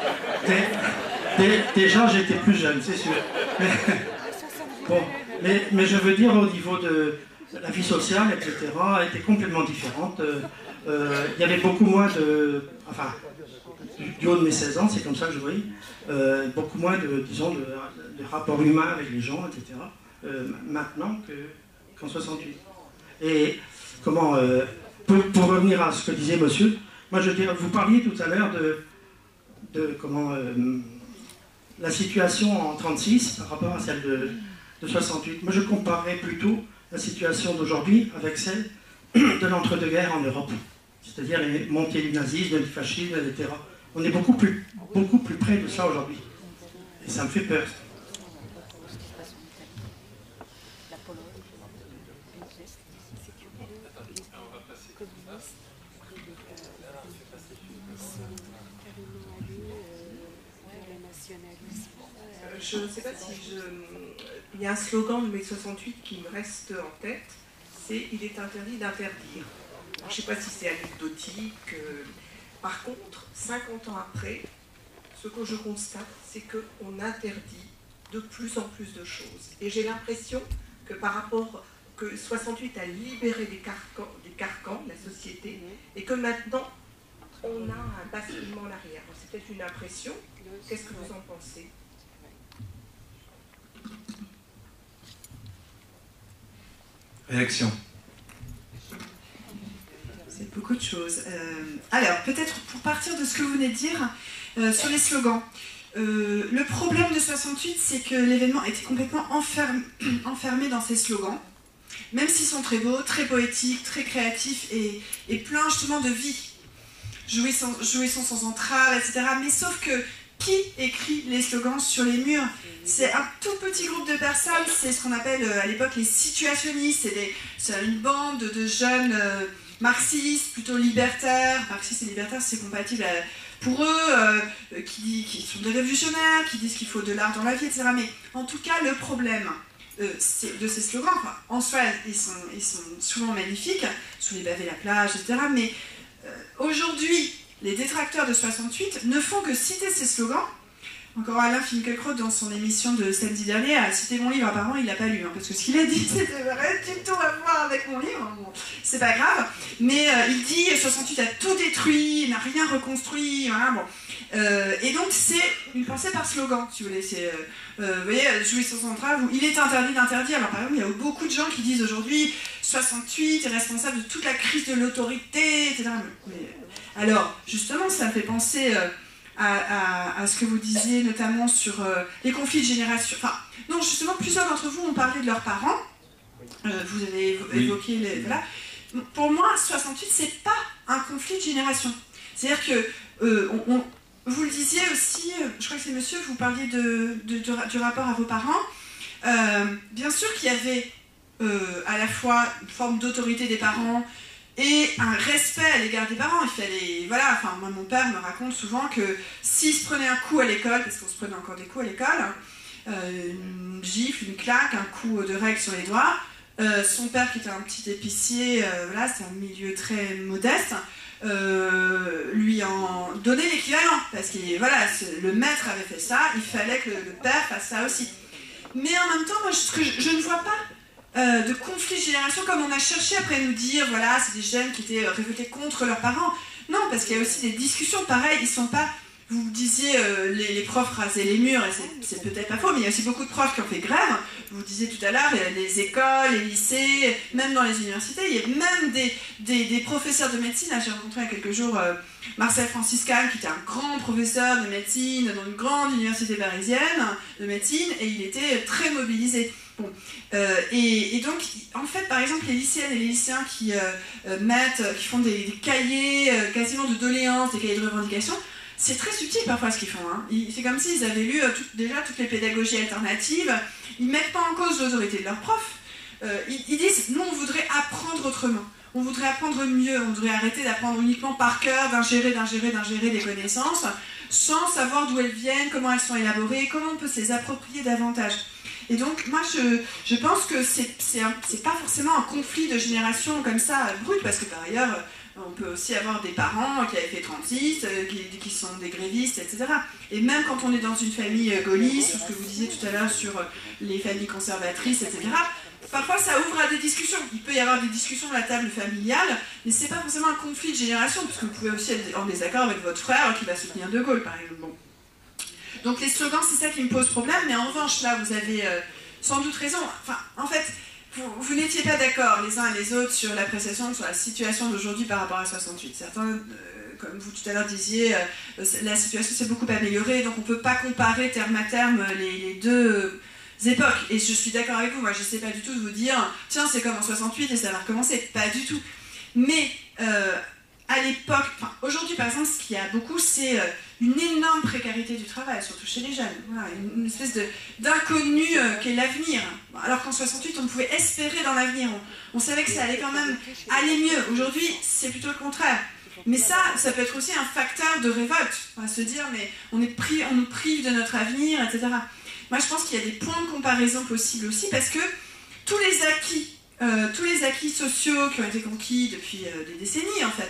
déjà j'étais plus jeune, c'est sûr. Mais, bon, mais, mais je veux dire au niveau de la vie sociale, et cetera, était complètement différente. Euh, euh, il y avait beaucoup moins de, enfin, du, du haut de mes seize ans, c'est comme ça que je voyais, euh, beaucoup moins de, disons, de, de rapports humains avec les gens, et cetera. Euh, maintenant qu'en soixante-huit. Et comment euh, Pour, pour revenir à ce que disait monsieur, moi je dirais, vous parliez tout à l'heure de, de comment euh, la situation en trente-six par rapport à celle de, de soixante-huit. Moi je comparerais plutôt la situation d'aujourd'hui avec celle de l'entre-deux-guerres en Europe, c'est-à-dire les montées du nazisme, du fascisme, et cetera. On est beaucoup plus, beaucoup plus près de ça aujourd'hui. Et ça me fait peur. Je ne sais pas si je... Il y a un slogan de mai soixante-huit qui me reste en tête, c'est « Il est interdit d'interdire ». Je ne sais pas si c'est anecdotique. Euh... Par contre, cinquante ans après, ce que je constate, c'est qu'on interdit de plus en plus de choses. Et j'ai l'impression que par rapport... que soixante-huit a libéré des carcans, des carcans de la société, et que maintenant, on a un basculement en arrière. C'est peut-être une impression. Qu'est-ce que vous en pensez ? Réaction. C'est beaucoup de choses. Euh, alors, peut-être pour partir de ce que vous venez de dire, euh, sur les slogans. Euh, le problème de soixante-huit, c'est que l'événement était complètement enfermé, enfermé dans ces slogans, même s'ils sont très beaux, très poétiques, très créatifs et, et plein justement de vie. Jouissons, jouissons sans entrave, et cetera. Mais sauf que qui écrit les slogans sur les murs? C'est un tout petit groupe de personnes, c'est ce qu'on appelle à l'époque les situationnistes, c'est une bande de jeunes euh, marxistes, plutôt libertaires, marxistes et libertaires c'est compatible à, pour eux, euh, qui, qui sont des révolutionnaires, qui disent qu'il faut de l'art dans la vie, et cetera. Mais en tout cas, le problème euh, de ces slogans, enfin, en soi, ils sont, ils sont souvent magnifiques, sous les pavés, la plage, et cetera. Mais euh, aujourd'hui, les détracteurs de soixante-huit ne font que citer ces slogans. Encore Alain Finkielkraut, dans son émission de samedi dernier, a cité mon livre. Apparemment, il ne l'a pas lu, hein, parce que ce qu'il a dit, c'était vrai du tout à voir avec mon livre. Bon, c'est pas grave. Mais euh, il dit soixante-huit a tout détruit, n'a rien reconstruit. Voilà, bon. euh, et donc, c'est une pensée par slogan, si vous voulez. C'est, euh, euh, vous voyez, jouissance centrale, où il est interdit d'interdire. Alors, par exemple, il y a beaucoup de gens qui disent aujourd'hui soixante-huit est responsable de toute la crise de l'autorité, et cetera. Mais, alors, justement, ça me fait penser euh, à, à, à ce que vous disiez, notamment sur euh, les conflits de génération. Enfin, non, justement, plusieurs d'entre vous ont parlé de leurs parents. Euh, vous avez évo oui. évoqué les... Voilà. Pour moi, soixante-huit, c'est pas un conflit de génération. C'est-à-dire que, euh, on, on, vous le disiez aussi, euh, je crois que c'est monsieur, vous parliez de, de, de, du rapport à vos parents. Euh, bien sûr qu'il y avait euh, à la fois une forme d'autorité des parents, et un respect à l'égard des parents. Il fallait, voilà, enfin, moi, mon père me raconte souvent que s'il se prenait un coup à l'école, parce qu'on se prenait encore des coups à l'école, euh, une gifle, une claque, un coup de règle sur les doigts, euh, son père qui était un petit épicier, euh, voilà, c'est un milieu très modeste, euh, lui en donnait l'équivalent, parce que voilà, le maître avait fait ça, il fallait que le, le père fasse ça aussi. Mais en même temps, moi, je, je, je ne vois pas Euh, de conflits de génération, comme on a cherché après nous dire, voilà, c'est des jeunes qui étaient révoltés contre leurs parents. Non, parce qu'il y a aussi des discussions pareilles, ils sont pas, vous disiez, euh, les, les profs rasaient les murs, et c'est peut-être pas faux, mais il y a aussi beaucoup de profs qui ont fait grève. Vous disiez tout à l'heure, les écoles, les lycées, même dans les universités, il y a même des, des, des professeurs de médecine. J'ai rencontré il y a quelques jours euh, Marcel Franciscan, qui était un grand professeur de médecine dans une grande université parisienne de médecine, et il était très mobilisé. Bon. Euh, et, et donc, en fait, par exemple, les lycéennes et les lycéens qui euh, euh, mettent, qui font des, des cahiers euh, quasiment de doléances, des cahiers de revendications, c'est très subtil parfois ce qu'ils font. Hein. C'est comme s'ils avaient lu euh, tout, déjà toutes les pédagogies alternatives. Ils ne mettent pas en cause l'autorité de leurs profs. Euh, ils, ils disent, nous, on voudrait apprendre autrement. On voudrait apprendre mieux. On voudrait arrêter d'apprendre uniquement par cœur, d'ingérer, d'ingérer, d'ingérer des connaissances, sans savoir d'où elles viennent, comment elles sont élaborées, comment on peut se les approprier davantage. Et donc, moi, je, je pense que c'est pas forcément un conflit de génération comme ça, brut, parce que par ailleurs, on peut aussi avoir des parents qui avaient fait trente-six, euh, qui, qui sont des grévistes, et cetera. Et même quand on est dans une famille euh, gaulliste, ou ce que vous disiez tout à l'heure sur euh, les familles conservatrices, et cetera, parfois ça ouvre à des discussions. Il peut y avoir des discussions à la table familiale, mais c'est pas forcément un conflit de génération, parce que vous pouvez aussi être en désaccord avec votre frère qui va soutenir De Gaulle, par exemple. Bon. Donc les slogans, c'est ça qui me pose problème, mais en revanche, là, vous avez euh, sans doute raison. Enfin, en fait, vous, vous n'étiez pas d'accord les uns et les autres sur l'appréciation, sur la situation d'aujourd'hui par rapport à soixante-huit. Certains, euh, comme vous tout à l'heure disiez, euh, la situation s'est beaucoup améliorée, donc on ne peut pas comparer terme à terme les, les deux euh, époques. Et je suis d'accord avec vous, moi je ne sais pas du tout de vous dire, tiens, c'est comme en soixante-huit et ça va recommencer. Pas du tout. Mais euh, à l'époque, enfin, aujourd'hui par exemple, ce qu'il y a beaucoup, c'est... Euh, une énorme précarité du travail, surtout chez les jeunes. Voilà, une, une espèce d'inconnu euh, qu'est l'avenir. Alors qu'en soixante-huit, on pouvait espérer dans l'avenir. On, on savait que ça allait quand même aller mieux. Aujourd'hui, c'est plutôt le contraire. Mais ça, ça peut être aussi un facteur de révolte. On va se dire, mais on, est pris, on nous prive de notre avenir, et cetera. Moi, je pense qu'il y a des points de comparaison possibles aussi, parce que tous les acquis, euh, tous les acquis sociaux qui ont été conquis depuis euh, des décennies, en fait,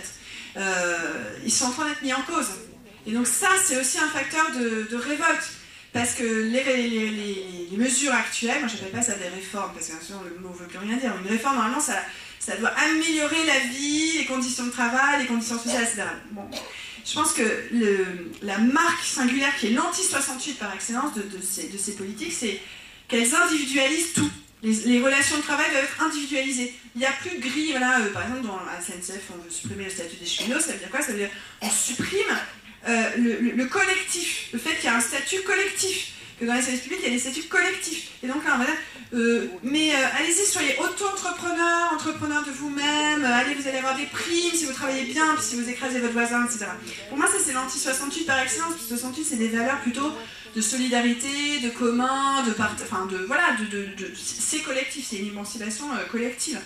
euh, ils sont en train d'être mis en cause. Et donc ça, c'est aussi un facteur de, de révolte, parce que les, les, les, les mesures actuelles, moi je n'appelle pas ça des réformes, parce que bien sûr le mot ne veut plus rien dire, une réforme normalement ça, ça doit améliorer la vie, les conditions de travail, les conditions sociales, et cetera. Bon. Je pense que le, la marque singulière qui est l'anti soixante-huit par excellence de, de, ces, de ces politiques, c'est qu'elles individualisent tout. Les, les relations de travail doivent être individualisées. Il n'y a plus de grille, voilà, euh, par exemple dans la S N C F on veut supprimer le statut des cheminots, ça veut dire quoi? Ça veut dire on supprime Euh, le, le, le collectif, le fait qu'il y a un statut collectif, que dans les services publics, il y a des statuts collectifs. Et donc là, voilà, euh, mais euh, allez-y, soyez auto-entrepreneurs, entrepreneurs de vous-même, euh, allez, vous allez avoir des primes si vous travaillez bien, puis si vous écrasez votre voisin, et cetera. Pour moi, ça c'est l'anti soixante-huit par excellence, parce que soixante-huit, c'est des valeurs plutôt de solidarité, de commun, de part... enfin, de, voilà, de, de, de, c'est collectif, c'est une émancipation euh, collective.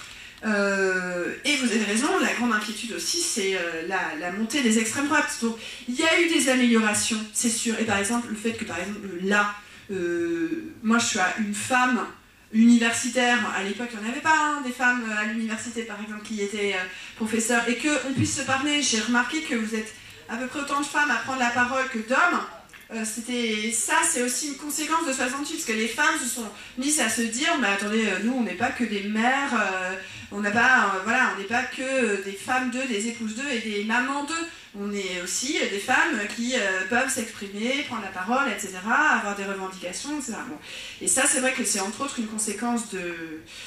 Euh, et vous avez raison, la grande inquiétude aussi, c'est euh, la, la montée des extrêmes droites. Donc, il y a eu des améliorations, c'est sûr. Et par exemple, le fait que, par exemple, là, euh, moi je suis une femme universitaire, à l'époque, il n'y en avait pas hein, des femmes à l'université, par exemple, qui étaient euh, professeurs, et qu'on puisse se parler. J'ai remarqué que vous êtes à peu près autant de femmes à prendre la parole que d'hommes. Euh, c'était ça, c'est aussi une conséquence de soixante-huit, parce que les femmes se sont mises à se dire, mais attendez, euh, nous, on n'est pas que des mères, euh, on n'a pas, euh, voilà, on n'est pas que euh, des femmes d'eux, des épouses d'eux et des mamans d'eux. On est aussi euh, des femmes qui euh, peuvent s'exprimer, prendre la parole, et cetera, avoir des revendications, et cetera. Bon. Et ça, c'est vrai que c'est entre autres une conséquence de,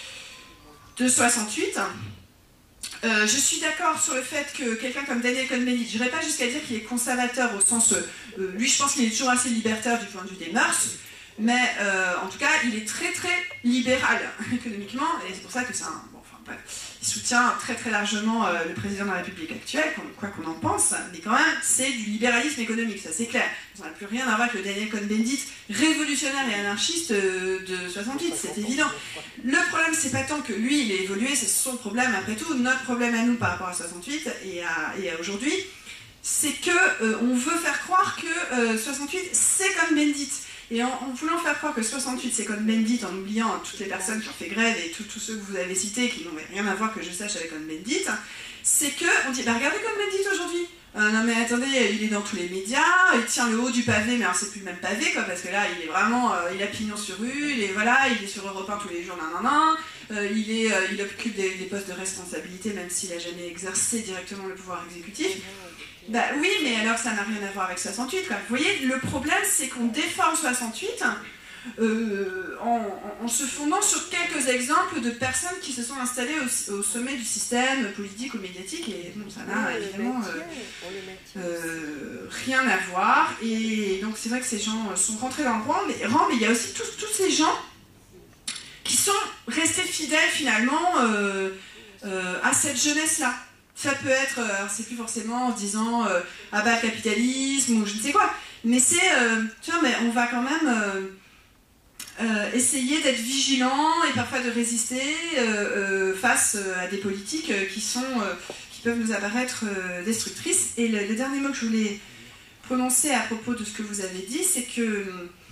de soixante-huit. Euh, je suis d'accord sur le fait que quelqu'un comme Daniel Cohn-Bendit, je n'irai pas jusqu'à dire qu'il est conservateur au sens... Euh, lui, je pense qu'il est toujours assez libertaire du point de vue des mœurs, mais euh, en tout cas, il est très très libéral économiquement, et c'est pour ça que c'est un... Bon, enfin, bref, il soutient très très largement euh, le président de la République actuelle, quoi qu'on en pense, mais quand même, c'est du libéralisme économique, ça c'est clair. Ça n'a plus rien à voir avec le Daniel Cohn-Bendit révolutionnaire et anarchiste euh, de soixante-huit, c'est évident. Le problème, c'est pas tant que lui, il a évolué, c'est son problème après tout. Notre problème à nous par rapport à soixante-huit et à, et à aujourd'hui, c'est que euh, on veut faire croire que euh, soixante-huit, c'est Cohn-Bendit. Et en, en voulant faire croire que soixante-huit, c'est Cohn-Bendit, en oubliant toutes les personnes qui ont fait grève et tous ceux que vous avez cités qui n'ont rien à voir que je sache avec Cohn-Bendit, c'est que on dit, bah regardez Cohn-Bendit aujourd'hui. Euh, non mais attendez, il est dans tous les médias, il tient le haut du pavé, mais alors c'est plus le même pavé quoi, parce que là il est vraiment, euh, il a pignon sur rue, il est voilà, il est sur Europe un tous les jours, nan nan nan, euh, il est, euh, il occupe des, des postes de responsabilité même s'il n'a jamais exercé directement le pouvoir exécutif. Bah oui, mais alors ça n'a rien à voir avec soixante-huit quoi. Vous voyez, le problème c'est qu'on déforme soixante-huit. Euh, en, en, en se fondant sur quelques exemples de personnes qui se sont installées au, au sommet du système politique ou médiatique, et bon, ça n'a évidemment euh, euh, rien à voir. Et donc c'est vrai que ces gens sont rentrés dans le rang, mais, rang, mais il y a aussi tous, tous ces gens qui sont restés fidèles finalement euh, euh, à cette jeunesse-là. Ça peut être, alors c'est plus forcément en disant euh, ah bah capitalisme ou je ne sais quoi, mais c'est, euh, tu vois, mais on va quand même euh, euh, essayer d'être vigilant et parfois de résister euh, euh, face à des politiques qui sont, euh, qui peuvent nous apparaître euh, destructrices. Et le, le dernier mot que je voulais prononcer à propos de ce que vous avez dit, c'est que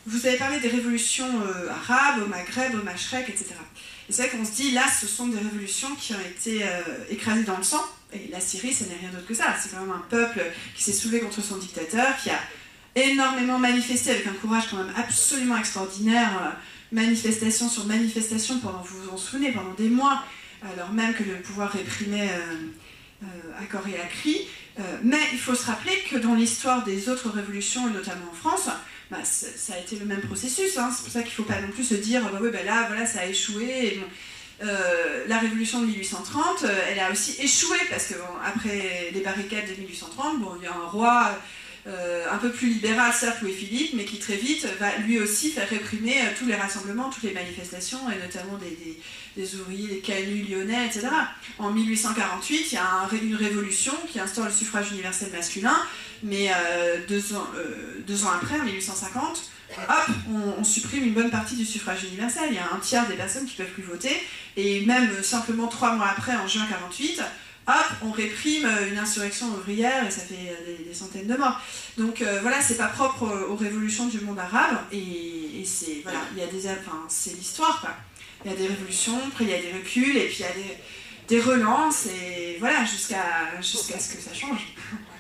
vous avez parlé des révolutions euh, arabes, au Maghreb, au Machrek, et cetera. Et c'est vrai qu'on se dit, là, ce sont des révolutions qui ont été euh, écrasées dans le sang. Et la Syrie, ça n'est rien d'autre que ça. C'est quand même un peuple qui s'est soulevé contre son dictateur, qui a énormément manifesté avec un courage quand même absolument extraordinaire, euh, manifestation sur manifestation pendant, vous vous en souvenez, pendant des mois, alors même que le pouvoir réprimait euh, euh, à corps et à cri. Euh, mais il faut se rappeler que dans l'histoire des autres révolutions, et notamment en France, bah, ça a été le même processus. Hein. C'est pour ça qu'il ne faut pas non plus se dire bah, oui, bah, là, voilà, ça a échoué. Et bon, euh, la révolution de mille huit cent trente, euh, elle a aussi échoué parce que bon, après les barricades de mille huit cent trente, bon, il y a un roi euh, un peu plus libéral, certes Louis-Philippe, mais qui très vite va lui aussi faire réprimer euh, tous les rassemblements, toutes les manifestations, et notamment des, des, des ouvriers, des canuts lyonnais, et cetera. En mille huit cent quarante-huit, il y a un, une révolution qui instaure le suffrage universel masculin, mais euh, deux, ans, euh, deux ans après, en mille huit cent cinquante, hop, on, on supprime une bonne partie du suffrage universel. Il y a un tiers des personnes qui ne peuvent plus voter, et même euh, simplement trois mois après, en juin quarante-huit, hop, on réprime une insurrection ouvrière et ça fait des, des centaines de morts. Donc euh, voilà, c'est pas propre aux révolutions du monde arabe, et, et c'est voilà, il y a des, enfin, c'est l'histoire quoi. Il y a des révolutions, après il y a des reculs, et puis il y a des, des relances, et voilà, jusqu'à jusqu'à ce que ça change.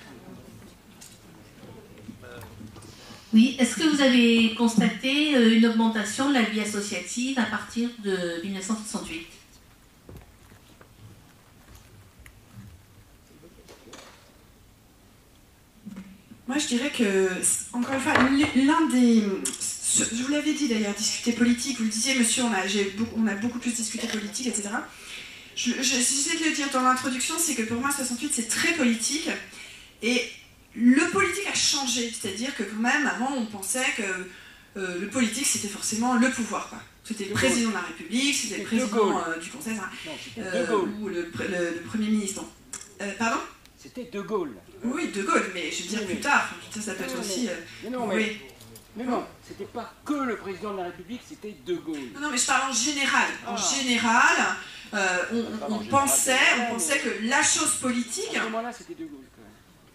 Oui, est-ce que vous avez constaté une augmentation de la vie associative à partir de mille neuf cent soixante-huit ? Moi, je dirais que, encore une fois, l'un des... Je vous l'avais dit d'ailleurs, discuter politique, vous le disiez, monsieur, on a, beaucoup, on a beaucoup plus discuté politique, et cetera. Je, je, j'essaie de le dire dans l'introduction, c'est que pour moi, soixante-huit, c'est très politique, et le politique a changé, c'est-à-dire que quand même, avant, on pensait que euh, le politique, c'était forcément le pouvoir, quoi. C'était le président de la République, c'était le président euh, du Conseil, euh, ou le, le, le Premier ministre. Euh, pardon ? C'était De Gaulle. Oui, De Gaulle, mais je veux dire plus tard, ça, ça peut être aussi... Euh, mais non, mais, oui. mais non, c'était pas que le président de la République, c'était De Gaulle. Non, non, mais je parle en général. En ah. général, euh, on, on, on, pensait, on pensait que la chose politique... À ce moment-là, c'était De Gaulle, quand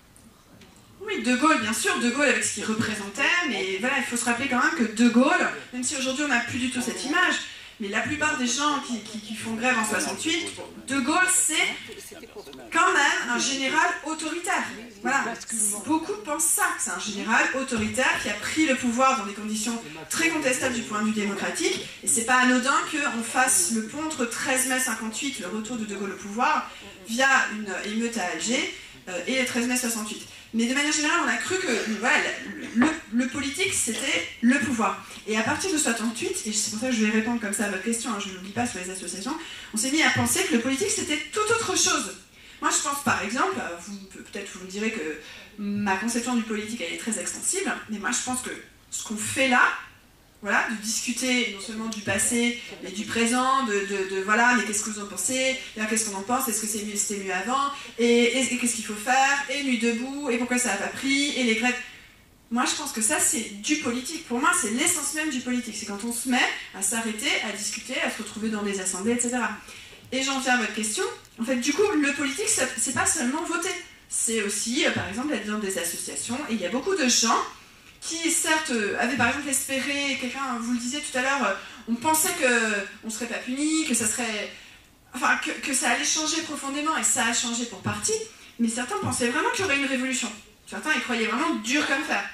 même. Oui, De Gaulle, bien sûr, De Gaulle avec ce qu'il représentait, mais voilà, il faut se rappeler quand même que De Gaulle, même si aujourd'hui on n'a plus du tout cette image, mais la plupart des gens qui, qui, qui font grève en soixante-huit, De Gaulle, c'est quand même un général autoritaire. Voilà. Beaucoup pensent ça, que c'est un général autoritaire qui a pris le pouvoir dans des conditions très contestables du point de vue démocratique. Et c'est pas anodin qu'on fasse le pont entre treize mai cinquante-huit, le retour de De Gaulle au pouvoir, via une émeute à Alger, euh, et le treize mai soixante-huit. Mais de manière générale, on a cru que voilà, le, le politique, c'était le pouvoir. Et à partir de soixante-huit, et c'est pour ça que je vais répondre comme ça à votre question, hein, je ne l'oublie pas sur les associations, on s'est mis à penser que le politique, c'était tout autre chose. Moi, je pense par exemple, vous, peut-être vous me direz que ma conception du politique, elle est très extensible, mais moi, je pense que ce qu'on fait là, voilà, de discuter non seulement du passé, mais du présent, de, de, de voilà, mais qu'est-ce que vous en pensez, qu'est-ce qu'on en pense, est-ce que c'est mieux, c'était mieux avant, et, et, et qu'est-ce qu'il faut faire, et Nuit debout, et pourquoi ça n'a pas pris, et les grèves. Moi, je pense que ça, c'est du politique. Pour moi, c'est l'essence même du politique. C'est quand on se met à s'arrêter, à discuter, à se retrouver dans des assemblées, et cetera. Et j'en viens à votre question. En fait, du coup, le politique, c'est pas seulement voter. C'est aussi, par exemple, être dans des associations. Et il y a beaucoup de gens qui, certes, avaient par exemple espéré, quelqu'un, vous le disiez tout à l'heure, on pensait qu'on ne serait pas puni, que ça serait... Enfin, que, que ça allait changer profondément, et ça a changé pour partie, mais certains pensaient vraiment qu'il y aurait une révolution. Certains y croyaient vraiment dur comme fer.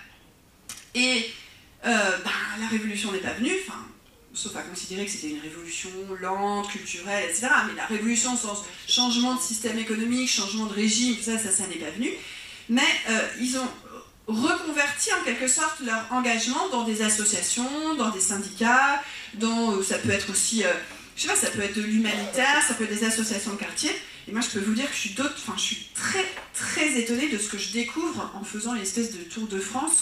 Et euh, ben, la révolution n'est pas venue, enfin, sauf à considérer que c'était une révolution lente, culturelle, et cetera. Mais la révolution, sans changement de système économique, changement de régime, tout ça, ça, ça n'est pas venu. Mais euh, ils ont reconverti en quelque sorte leur engagement dans des associations, dans des syndicats, dans, euh, ça peut être aussi, euh, je sais pas, ça peut être de l'humanitaire, ça peut être des associations de quartier. Et moi, je peux vous dire que je suis, d'autres, enfin, je suis très, très étonnée de ce que je découvre en faisant une espèce de tour de France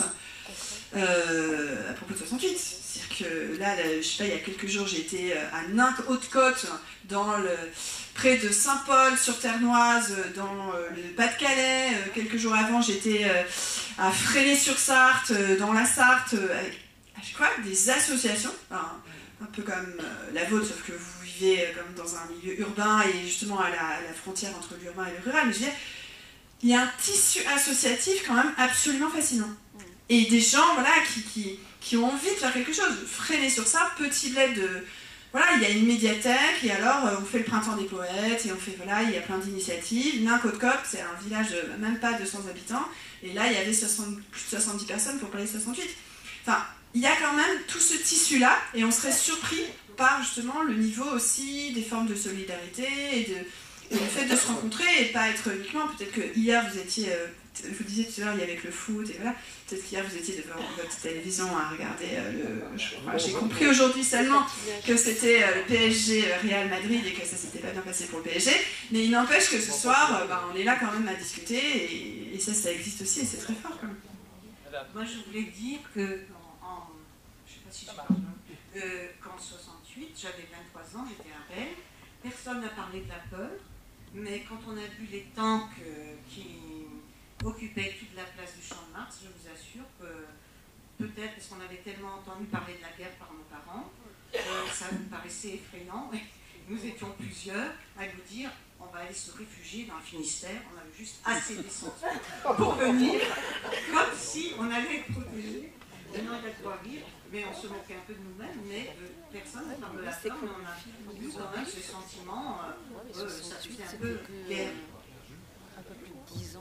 euh, à propos de soixante-huit. C'est-à-dire que là, là, je sais pas, il y a quelques jours, j'ai été à Ninques-Haute-Côte, dans le, près de Saint-Paul, sur Ternoise, dans le Pas-de-Calais. Quelques jours avant, j'étais à Fresnay-sur-Sarthe, dans la Sarthe, avec à chaque fois des associations, enfin, un peu comme la vôtre, sauf que vous vivez comme dans un milieu urbain et justement à la, à la frontière entre l'urbain et le rural. Mais je veux dire, il y a un tissu associatif quand même absolument fascinant. et des gens voilà, qui, qui, qui ont envie de faire quelque chose, freiner sur ça, petit bled de... Voilà, il y a une médiathèque, et alors euh, on fait le printemps des poètes, et on fait, voilà, il y a plein d'initiatives. Nain-Côte-Cop, c'est un village de même pas deux cents habitants, et là, il y avait soixante, plus de soixante-dix personnes pour parler soixante-huit. Enfin, il y a quand même tout ce tissu-là, et on serait surpris par, justement, le niveau aussi des formes de solidarité, et, de, et le fait de se rencontrer, et pas être uniquement, peut-être que hier, vous étiez... Euh, vous disiez tout à l'heure, il y avait avec le foot, et voilà. Peut-être qu'hier, vous étiez devant votre télévision à regarder euh, le... Enfin, j'ai compris aujourd'hui seulement que c'était euh, le P S G euh, Real Madrid et que ça s'était pas bien passé pour le P S G. Mais il n'empêche que ce soir, euh, ben, on est là quand même à discuter, et, et ça, ça existe aussi, et c'est très fort quand même. Moi, je voulais dire que, en, en, je sais pas si je parle, euh, qu'en soixante-huit, j'avais vingt-trois ans, j'étais un belle. Personne n'a parlé de la peur, mais quand on a vu les tanks euh, qui occupaient toute la place du Champ de Mars, je vous assure que peut-être parce qu'on avait tellement entendu parler de la guerre par nos parents, euh, ça nous paraissait effrayant. Nous étions plusieurs à nous dire on va aller se réfugier dans le Finistère, on avait juste assez d'essence pour venir, comme si on allait être protégés. Maintenant, il y a de quoi rire, mais on se moquait un peu de nous-mêmes, mais euh, personne ne parle de la peur, mais on a eu quand même ce sentiment, euh, euh, ça faisait un peu guerre. Un peu plus de dix ans.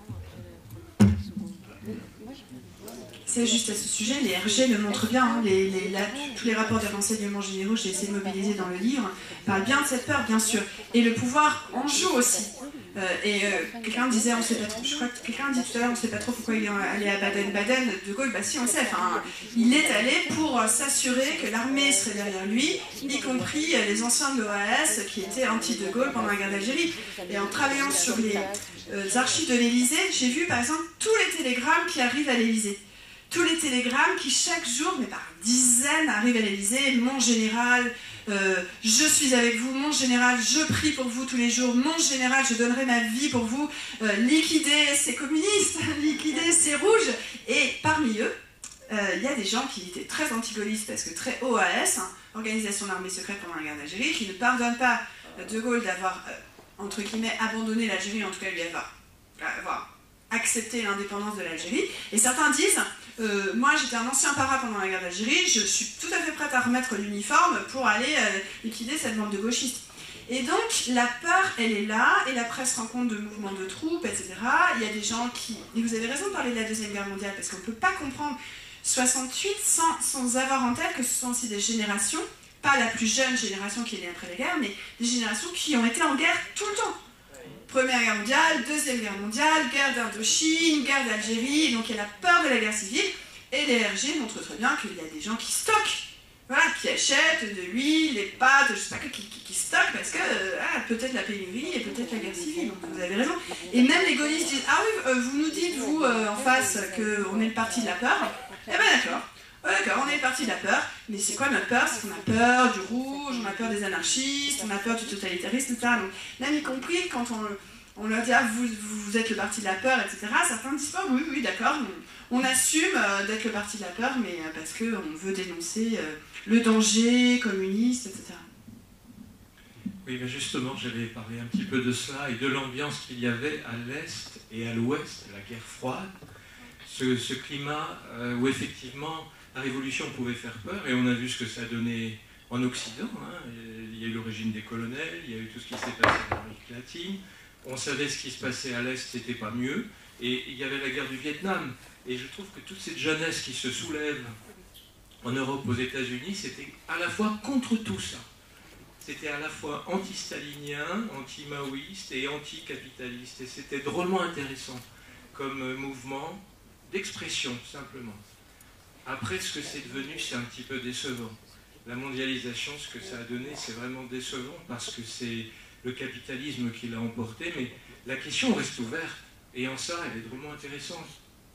C'est juste à ce sujet, les R G le montrent bien, hein, les, les, là, tous les rapports des renseignements généraux, j'ai essayé de mobiliser dans le livre, parlent bien de cette peur, bien sûr. Et le pouvoir en joue aussi. Euh, et euh, quelqu'un disait, on sait pas trop, je crois que quelqu'un dit tout à l'heure, on ne sait pas trop pourquoi il est allé à Baden-Baden, De Gaulle, bah si on sait, enfin, il est allé pour euh, s'assurer que l'armée serait derrière lui, y compris euh, les anciens de l'O A S qui étaient anti-De Gaulle pendant la guerre d'Algérie. Et en travaillant sur les euh, archives de l'Élysée, j'ai vu par exemple tous les télégrammes qui arrivent à l'Élysée. Tous les télégrammes qui chaque jour, mais par dizaines, arrivent à l'Élysée. Mon général, euh, je suis avec vous. Mon général, je prie pour vous tous les jours. Mon général, je donnerai ma vie pour vous. Euh, liquider ces communistes, liquider ces rouges. Et parmi eux, il euh, y a des gens qui étaient très anti-gaullistes, parce que très O A S, hein, Organisation d'armée secrète pendant la guerre d'Algérie, qui ne pardonnent pas De Gaulle d'avoir, euh, entre guillemets, abandonné l'Algérie, en tout cas lui avoir, avoir accepté l'indépendance de l'Algérie. Et certains disent... Euh, moi j'étais un ancien para pendant la guerre d'Algérie, je suis tout à fait prête à remettre l'uniforme pour aller euh, liquider cette bande de gauchistes. Et donc la peur elle est là, et la presse rend compte de mouvements de troupes, et cetera. Il y a des gens qui... Et vous avez raison de parler de la Deuxième Guerre mondiale, parce qu'on ne peut pas comprendre soixante-huit sans, sans avoir en tête que ce sont aussi des générations, pas la plus jeune génération qui est née après la guerre, mais des générations qui ont été en guerre tout le temps. Première guerre mondiale, Deuxième Guerre mondiale, guerre d'Indochine, guerre d'Algérie, donc il y a la peur de la guerre civile, et les R G montrent très bien qu'il y a des gens qui stockent, voilà, qui achètent de l'huile, des pâtes, je sais pas, qui, qui, qui stockent parce que euh, ah, peut-être la pénurie et peut-être la guerre civile, donc vous avez raison. Et même les gaullistes disent, ah oui, euh, vous nous dites, vous, euh, en face, qu'on est le parti de la peur, eh ben d'accord. Oh, d'accord, on est parti de la peur, mais c'est quoi notre peur? C'est qu'on a peur du rouge, on a peur des anarchistes, on a peur du totalitarisme, et cetera. Donc, même y compris quand on, on leur dit ah, vous, vous êtes le parti de la peur, et cetera, certains disent pas oui, oui, d'accord, on, on assume euh, d'être le parti de la peur, mais euh, parce qu'on veut dénoncer euh, le danger communiste, et cetera. Oui, mais justement, j'avais parlé un petit peu de cela et de l'ambiance qu'il y avait à l'Est et à l'Ouest, la guerre froide, ce, ce climat euh, où effectivement la révolution pouvait faire peur, et on a vu ce que ça a donné en Occident. Hein. Il y a eu le régime des colonels, il y a eu tout ce qui s'est passé en Amérique latine, on savait ce qui se passait à l'Est, c'était pas mieux, et il y avait la guerre du Vietnam. Et je trouve que toute cette jeunesse qui se soulève en Europe, aux États-Unis, c'était à la fois contre tout ça. C'était à la fois anti-stalinien, anti-maoïste et anti-capitaliste. Et c'était drôlement intéressant comme mouvement d'expression, simplement. Après, ce que c'est devenu, c'est un petit peu décevant. La mondialisation, ce que ça a donné, c'est vraiment décevant parce que c'est le capitalisme qui l'a emporté, mais la question reste ouverte. Et en ça, elle est drôlement intéressante.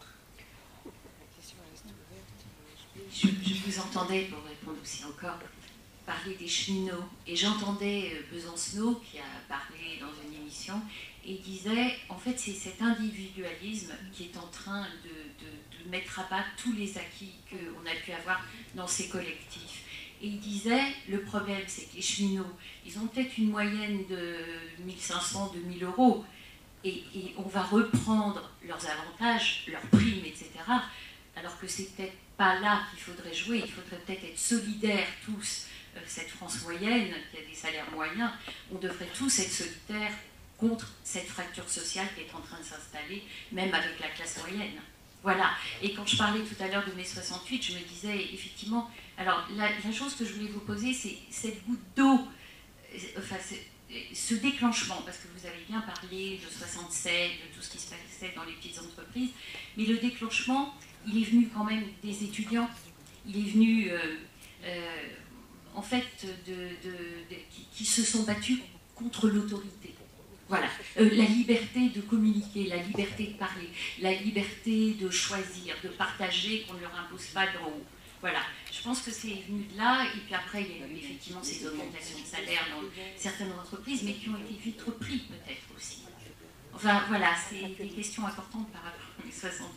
Je, je vous entendais, pour répondre aussi encore, parler des cheminots. Et j'entendais Besancenot, qui a parlé dans une émission, et disait, en fait, c'est cet individualisme qui est en train de, de, de mettre à bas tous les acquis qu'on a pu avoir dans ces collectifs. Et il disait, le problème, c'est que les cheminots, ils ont peut-être une moyenne de mille cinq cents, deux mille euros, et, et on va reprendre leurs avantages, leurs primes, et cetera, euh, alors que c'est peut-être pas là qu'il faudrait jouer, il faudrait peut-être être solidaires tous, euh, cette France moyenne, qui a des salaires moyens, on devrait tous être solidaires contre cette fracture sociale qui est en train de s'installer, même avec la classe moyenne. Voilà. Et quand je parlais tout à l'heure de mai soixante-huit, je me disais effectivement, alors la, la chose que je voulais vous poser, c'est cette goutte d'eau, enfin, ce déclenchement, parce que vous avez bien parlé de soixante-sept, de tout ce qui se passait dans les petites entreprises, mais le déclenchement, il est venu quand même des étudiants, il est venu euh, euh, en fait de, de, de, qui, qui se sont battus contre l'autorité. Voilà, euh, la liberté de communiquer, la liberté de parler, la liberté de choisir, de partager, qu'on ne leur impose pas d'en haut. Voilà, je pense que c'est venu de là, et puis après il y a eu effectivement ces augmentations de salaire dans certaines entreprises, mais qui ont été vite repris peut-être aussi. Enfin voilà, c'est des questions importantes par rapport aux soixante.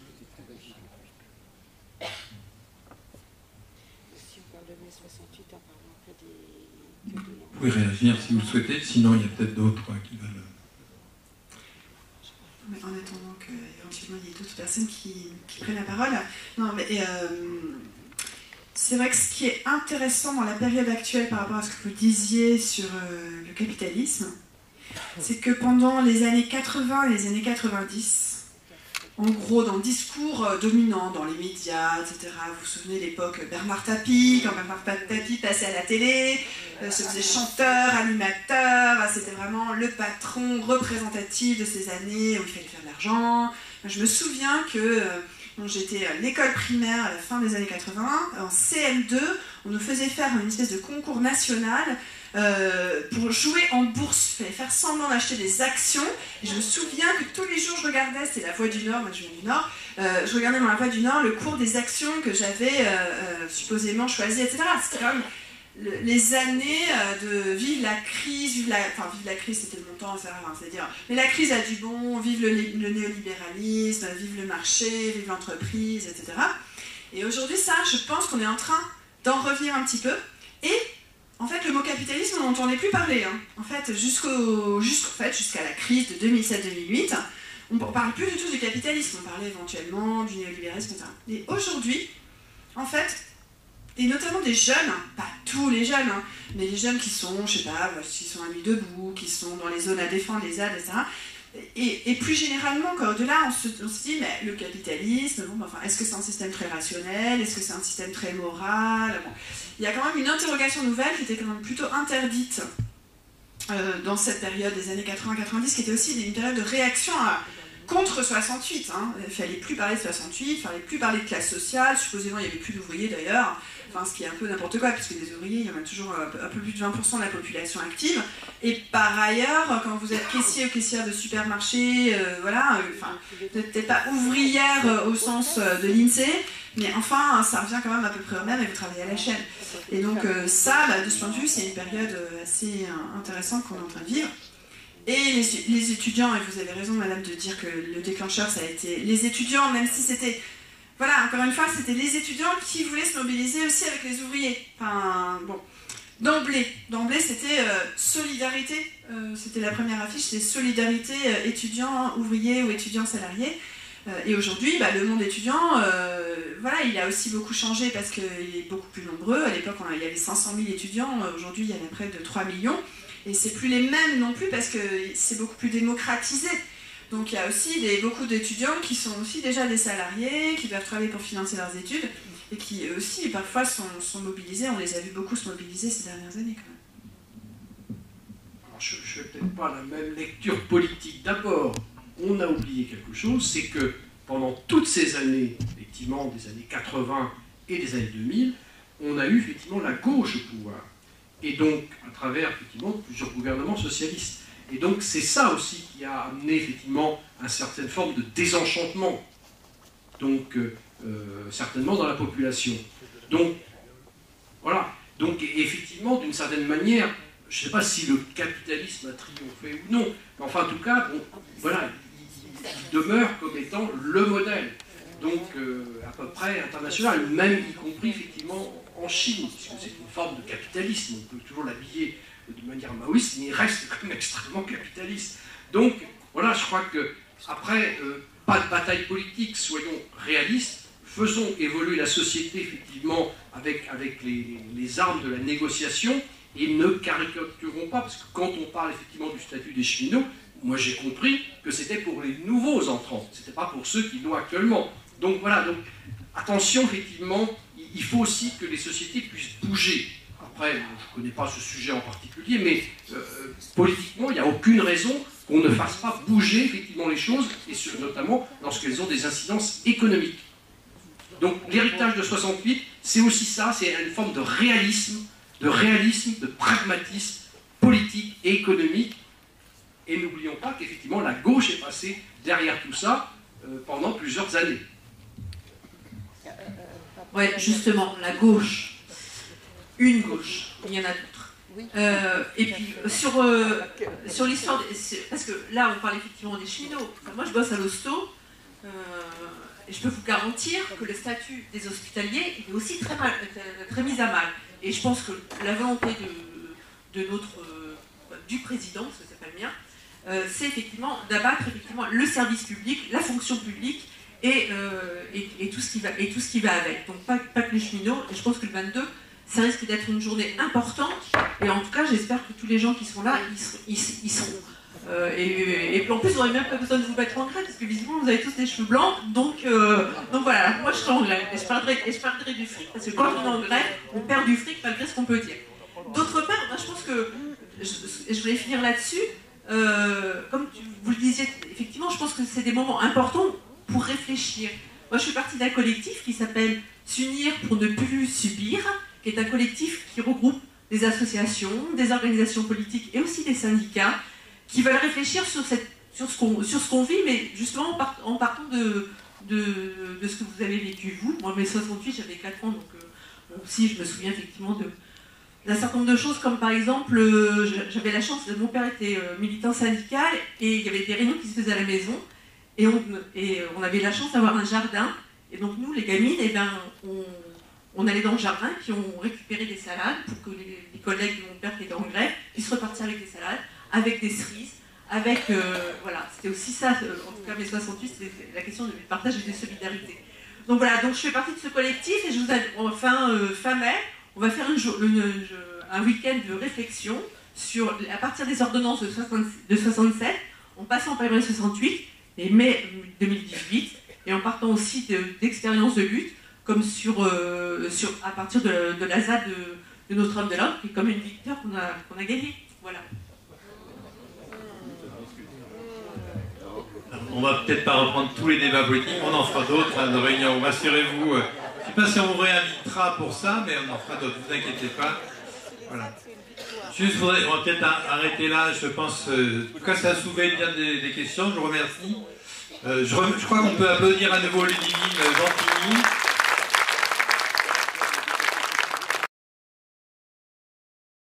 Si on parle de mai soixante-huit, en parlant après des... Vous pouvez réagir si vous le souhaitez, sinon il y a peut-être d'autres qui veulent... Mais en attendant qu'éventuellement il y ait d'autres personnes qui, qui prennent la parole. Non, mais euh, c'est vrai que ce qui est intéressant dans la période actuelle par rapport à ce que vous disiez sur euh, le capitalisme, c'est que pendant les années quatre-vingts et les années quatre-vingt-dix, en gros, dans le discours dominant, dans les médias, et cetera, vous vous souvenez de l'époque Bernard Tapie, quand Bernard Tapie passait à la télé, euh, se faisait chanteur, animateur, c'était vraiment le patron représentatif de ces années où il fallait faire de l'argent. Je me souviens que euh, bon, j'étais à l'école primaire à la fin des années quatre-vingts, en C M deux, on nous faisait faire une espèce de concours national Euh, pour jouer en bourse. Il fallait faire semblant d'acheter des actions. Et je me souviens que tous les jours je regardais, c'était la Voix du Nord, moi je viens du Nord, euh, je regardais dans la Voix du Nord le cours des actions que j'avais euh, euh, supposément choisies, et cetera. C'était comme le, les années euh, de vive la crise, vive la, enfin vive la crise c'était le montant, c'est-à-dire, mais la crise a du bon, vive le, le néolibéralisme, vive le marché, vive l'entreprise, et cetera. Et aujourd'hui ça, je pense qu'on est en train d'en revenir un petit peu. Et en fait, le mot capitalisme, on n'entendait plus parler. Hein. En fait, jusqu'au, jusqu'au fait, jusqu'à la crise de deux mille sept deux mille huit, on ne parle plus du tout du capitalisme. On parlait éventuellement du néolibéralisme, et cetera. Et aujourd'hui, en fait, et notamment des jeunes, pas tous les jeunes, hein, mais les jeunes qui sont, je sais pas, qui sont à Nuit debout, qui sont dans les zones à défendre, les Z A D, et cetera. Et, et plus généralement, au-delà, on se, on se dit, mais le capitalisme, bon, enfin, est-ce que c'est un système très rationnel? Est-ce que c'est un système très moral? Bon. Il y a quand même une interrogation nouvelle qui était quand même plutôt interdite euh, dans cette période des années quatre-vingts quatre-vingt-dix, qui était aussi une période de réaction à, contre soixante-huit. Hein. Il ne fallait plus parler de soixante-huit, il ne fallait plus parler de classe sociale, supposément il n'y avait plus d'ouvriers d'ailleurs, enfin, ce qui est un peu n'importe quoi, puisque des ouvriers, il y en a toujours un peu, un peu plus de vingt pour cent de la population active. Et par ailleurs, quand vous êtes caissier ou caissière de supermarché, euh, voilà, enfin, vous n'êtes peut-être pas ouvrière euh, au sens euh, de l'INSEE, mais enfin, ça revient quand même à peu près au même et vous travaillez à la chaîne. Et donc euh, ça, bah, de ce point de vue, c'est une période assez euh, intéressante qu'on est en train de vivre. Et les, les étudiants, et vous avez raison madame de dire que le déclencheur ça a été les étudiants, même si c'était, voilà, encore une fois, c'était les étudiants qui voulaient se mobiliser aussi avec les ouvriers. Enfin, bon, d'emblée, d'emblée c'était euh, solidarité, euh, c'était la première affiche, c'était solidarité euh, étudiants, ouvriers ou étudiants salariés. Euh, et aujourd'hui, bah, le monde étudiant, euh, voilà, il a aussi beaucoup changé parce qu'il est beaucoup plus nombreux. À l'époque, il y avait cinq cent mille étudiants, aujourd'hui il y en a près de trois millions. Et c'est plus les mêmes non plus parce que c'est beaucoup plus démocratisé. Donc il y a aussi des, beaucoup d'étudiants qui sont aussi déjà des salariés, qui peuvent travailler pour financer leurs études et qui aussi parfois sont, sont mobilisés. On les a vu beaucoup se mobiliser ces dernières années quand même. Alors, je ne fais peut-être pas la même lecture politique. D'abord, on a oublié quelque chose, c'est que pendant toutes ces années, effectivement des années quatre-vingts et des années deux mille, on a eu effectivement la gauche au pouvoir. Et donc, à travers, effectivement, plusieurs gouvernements socialistes. Et donc, c'est ça aussi qui a amené, effectivement, une certaine forme de désenchantement, donc, euh, euh, certainement dans la population. Donc, voilà. Donc, effectivement, d'une certaine manière, je ne sais pas si le capitalisme a triomphé ou non, mais enfin, en tout cas, bon, voilà, il, il demeure comme étant le modèle, donc, euh, à peu près international, même y compris, effectivement, en Chine, puisque c'est une forme de capitalisme, on peut toujours l'habiller de manière maoïste, mais il reste quand même extrêmement capitaliste. Donc, voilà, je crois que, après, euh, pas de bataille politique, soyons réalistes, faisons évoluer la société effectivement avec, avec les, les armes de la négociation et ne caricaturons pas, parce que quand on parle effectivement du statut des cheminots, moi j'ai compris que c'était pour les nouveaux entrants, c'était pas pour ceux qui l'ont actuellement. Donc voilà, donc attention effectivement, il faut aussi que les sociétés puissent bouger. Après, je ne connais pas ce sujet en particulier, mais euh, politiquement, il n'y a aucune raison qu'on ne fasse pas bouger effectivement les choses, et ce, notamment lorsqu'elles ont des incidences économiques. Donc l'héritage de soixante-huit, c'est aussi ça, c'est une forme de réalisme, de réalisme, de pragmatisme politique et économique. Et n'oublions pas qu'effectivement la gauche est passée derrière tout ça euh, pendant plusieurs années. Ouais, justement, la gauche, une gauche, il y en a d'autres. Euh, et puis sur, euh, sur l'histoire, parce que là on parle effectivement des cheminots. Enfin, moi je bosse à l'hosto, euh, et je peux vous garantir que le statut des hospitaliers il est aussi très, mal, très mis à mal. Et je pense que la volonté de, de notre, euh, du président, parce que c'est pas le mien, euh, c'est effectivement d'abattre effectivement le service public, la fonction publique et, euh, et, et, tout ce qui va, et tout ce qui va avec. Donc pas, pas que les cheminots, et je pense que le vingt-deux, ça risque d'être une journée importante, et en tout cas j'espère que tous les gens qui sont là, ils, seront, ils, ils seront. Euh, et, et puis en plus vous n'aurez même pas besoin de vous mettre en grève, parce que visiblement vous avez tous des cheveux blancs, donc, euh, donc voilà, moi je serai en grève, et je perdrai, et je perdrai du fric, parce que quand on est en grève, on perd du fric malgré ce qu'on peut dire. D'autre part, moi je pense que, je, je voulais finir là-dessus, euh, comme tu, vous le disiez, effectivement je pense que c'est des moments importants pour réfléchir. Moi je fais partie d'un collectif qui s'appelle S'unir pour ne plus subir, qui est un collectif qui regroupe des associations, des organisations politiques et aussi des syndicats qui veulent réfléchir sur, cette, sur ce qu'on sur ce qu'on vit, mais justement en, part, en partant de, de, de ce que vous avez vécu vous. Moi, mes soixante-huit, j'avais quatre ans, donc euh, aussi je me souviens effectivement de, d'un certain nombre de choses, comme par exemple, euh, j'avais la chance, mon père était euh, militant syndical, et il y avait des réunions qui se faisaient à la maison, et on, et on avait la chance d'avoir un jardin, et donc nous, les gamines, eh ben, on... On allait dans le jardin, puis on récupérait des salades pour que les, les collègues de mon père qui étaient en grève puissent repartir avec des salades, avec des cerises, avec... Euh, voilà, c'était aussi ça, en tout cas mes soixante-huit, c'était la question du partage et de solidarité. Donc voilà, donc je fais partie de ce collectif, et je vous ai, fin, euh, fin mai, on va faire une, une, une, un week-end de réflexion sur, à partir des ordonnances de, soixante, de soixante-sept, en passant par mai soixante-huit, et mai deux mille dix-huit, et en partant aussi de, d'expériences de lutte, comme sur, euh, sur, à partir de, de l'A S A de, de Notre-Dame-de-Londres, qui est comme une victoire qu'on a, qu'on a gagnée. Voilà. On va peut-être pas reprendre tous les débats politiques, on en fera d'autres, hein, de réunions, rassurez-vous. Je ne sais pas si on vous réinvitera pour ça, mais on en fera d'autres, ne vous inquiétez pas. Voilà. Juste, on va peut-être arrêter là, je pense. Euh, en tout cas, ça a soulevé bien des, des questions, je vous remercie. Euh, je, je crois qu'on peut applaudir à nouveau Ludivine.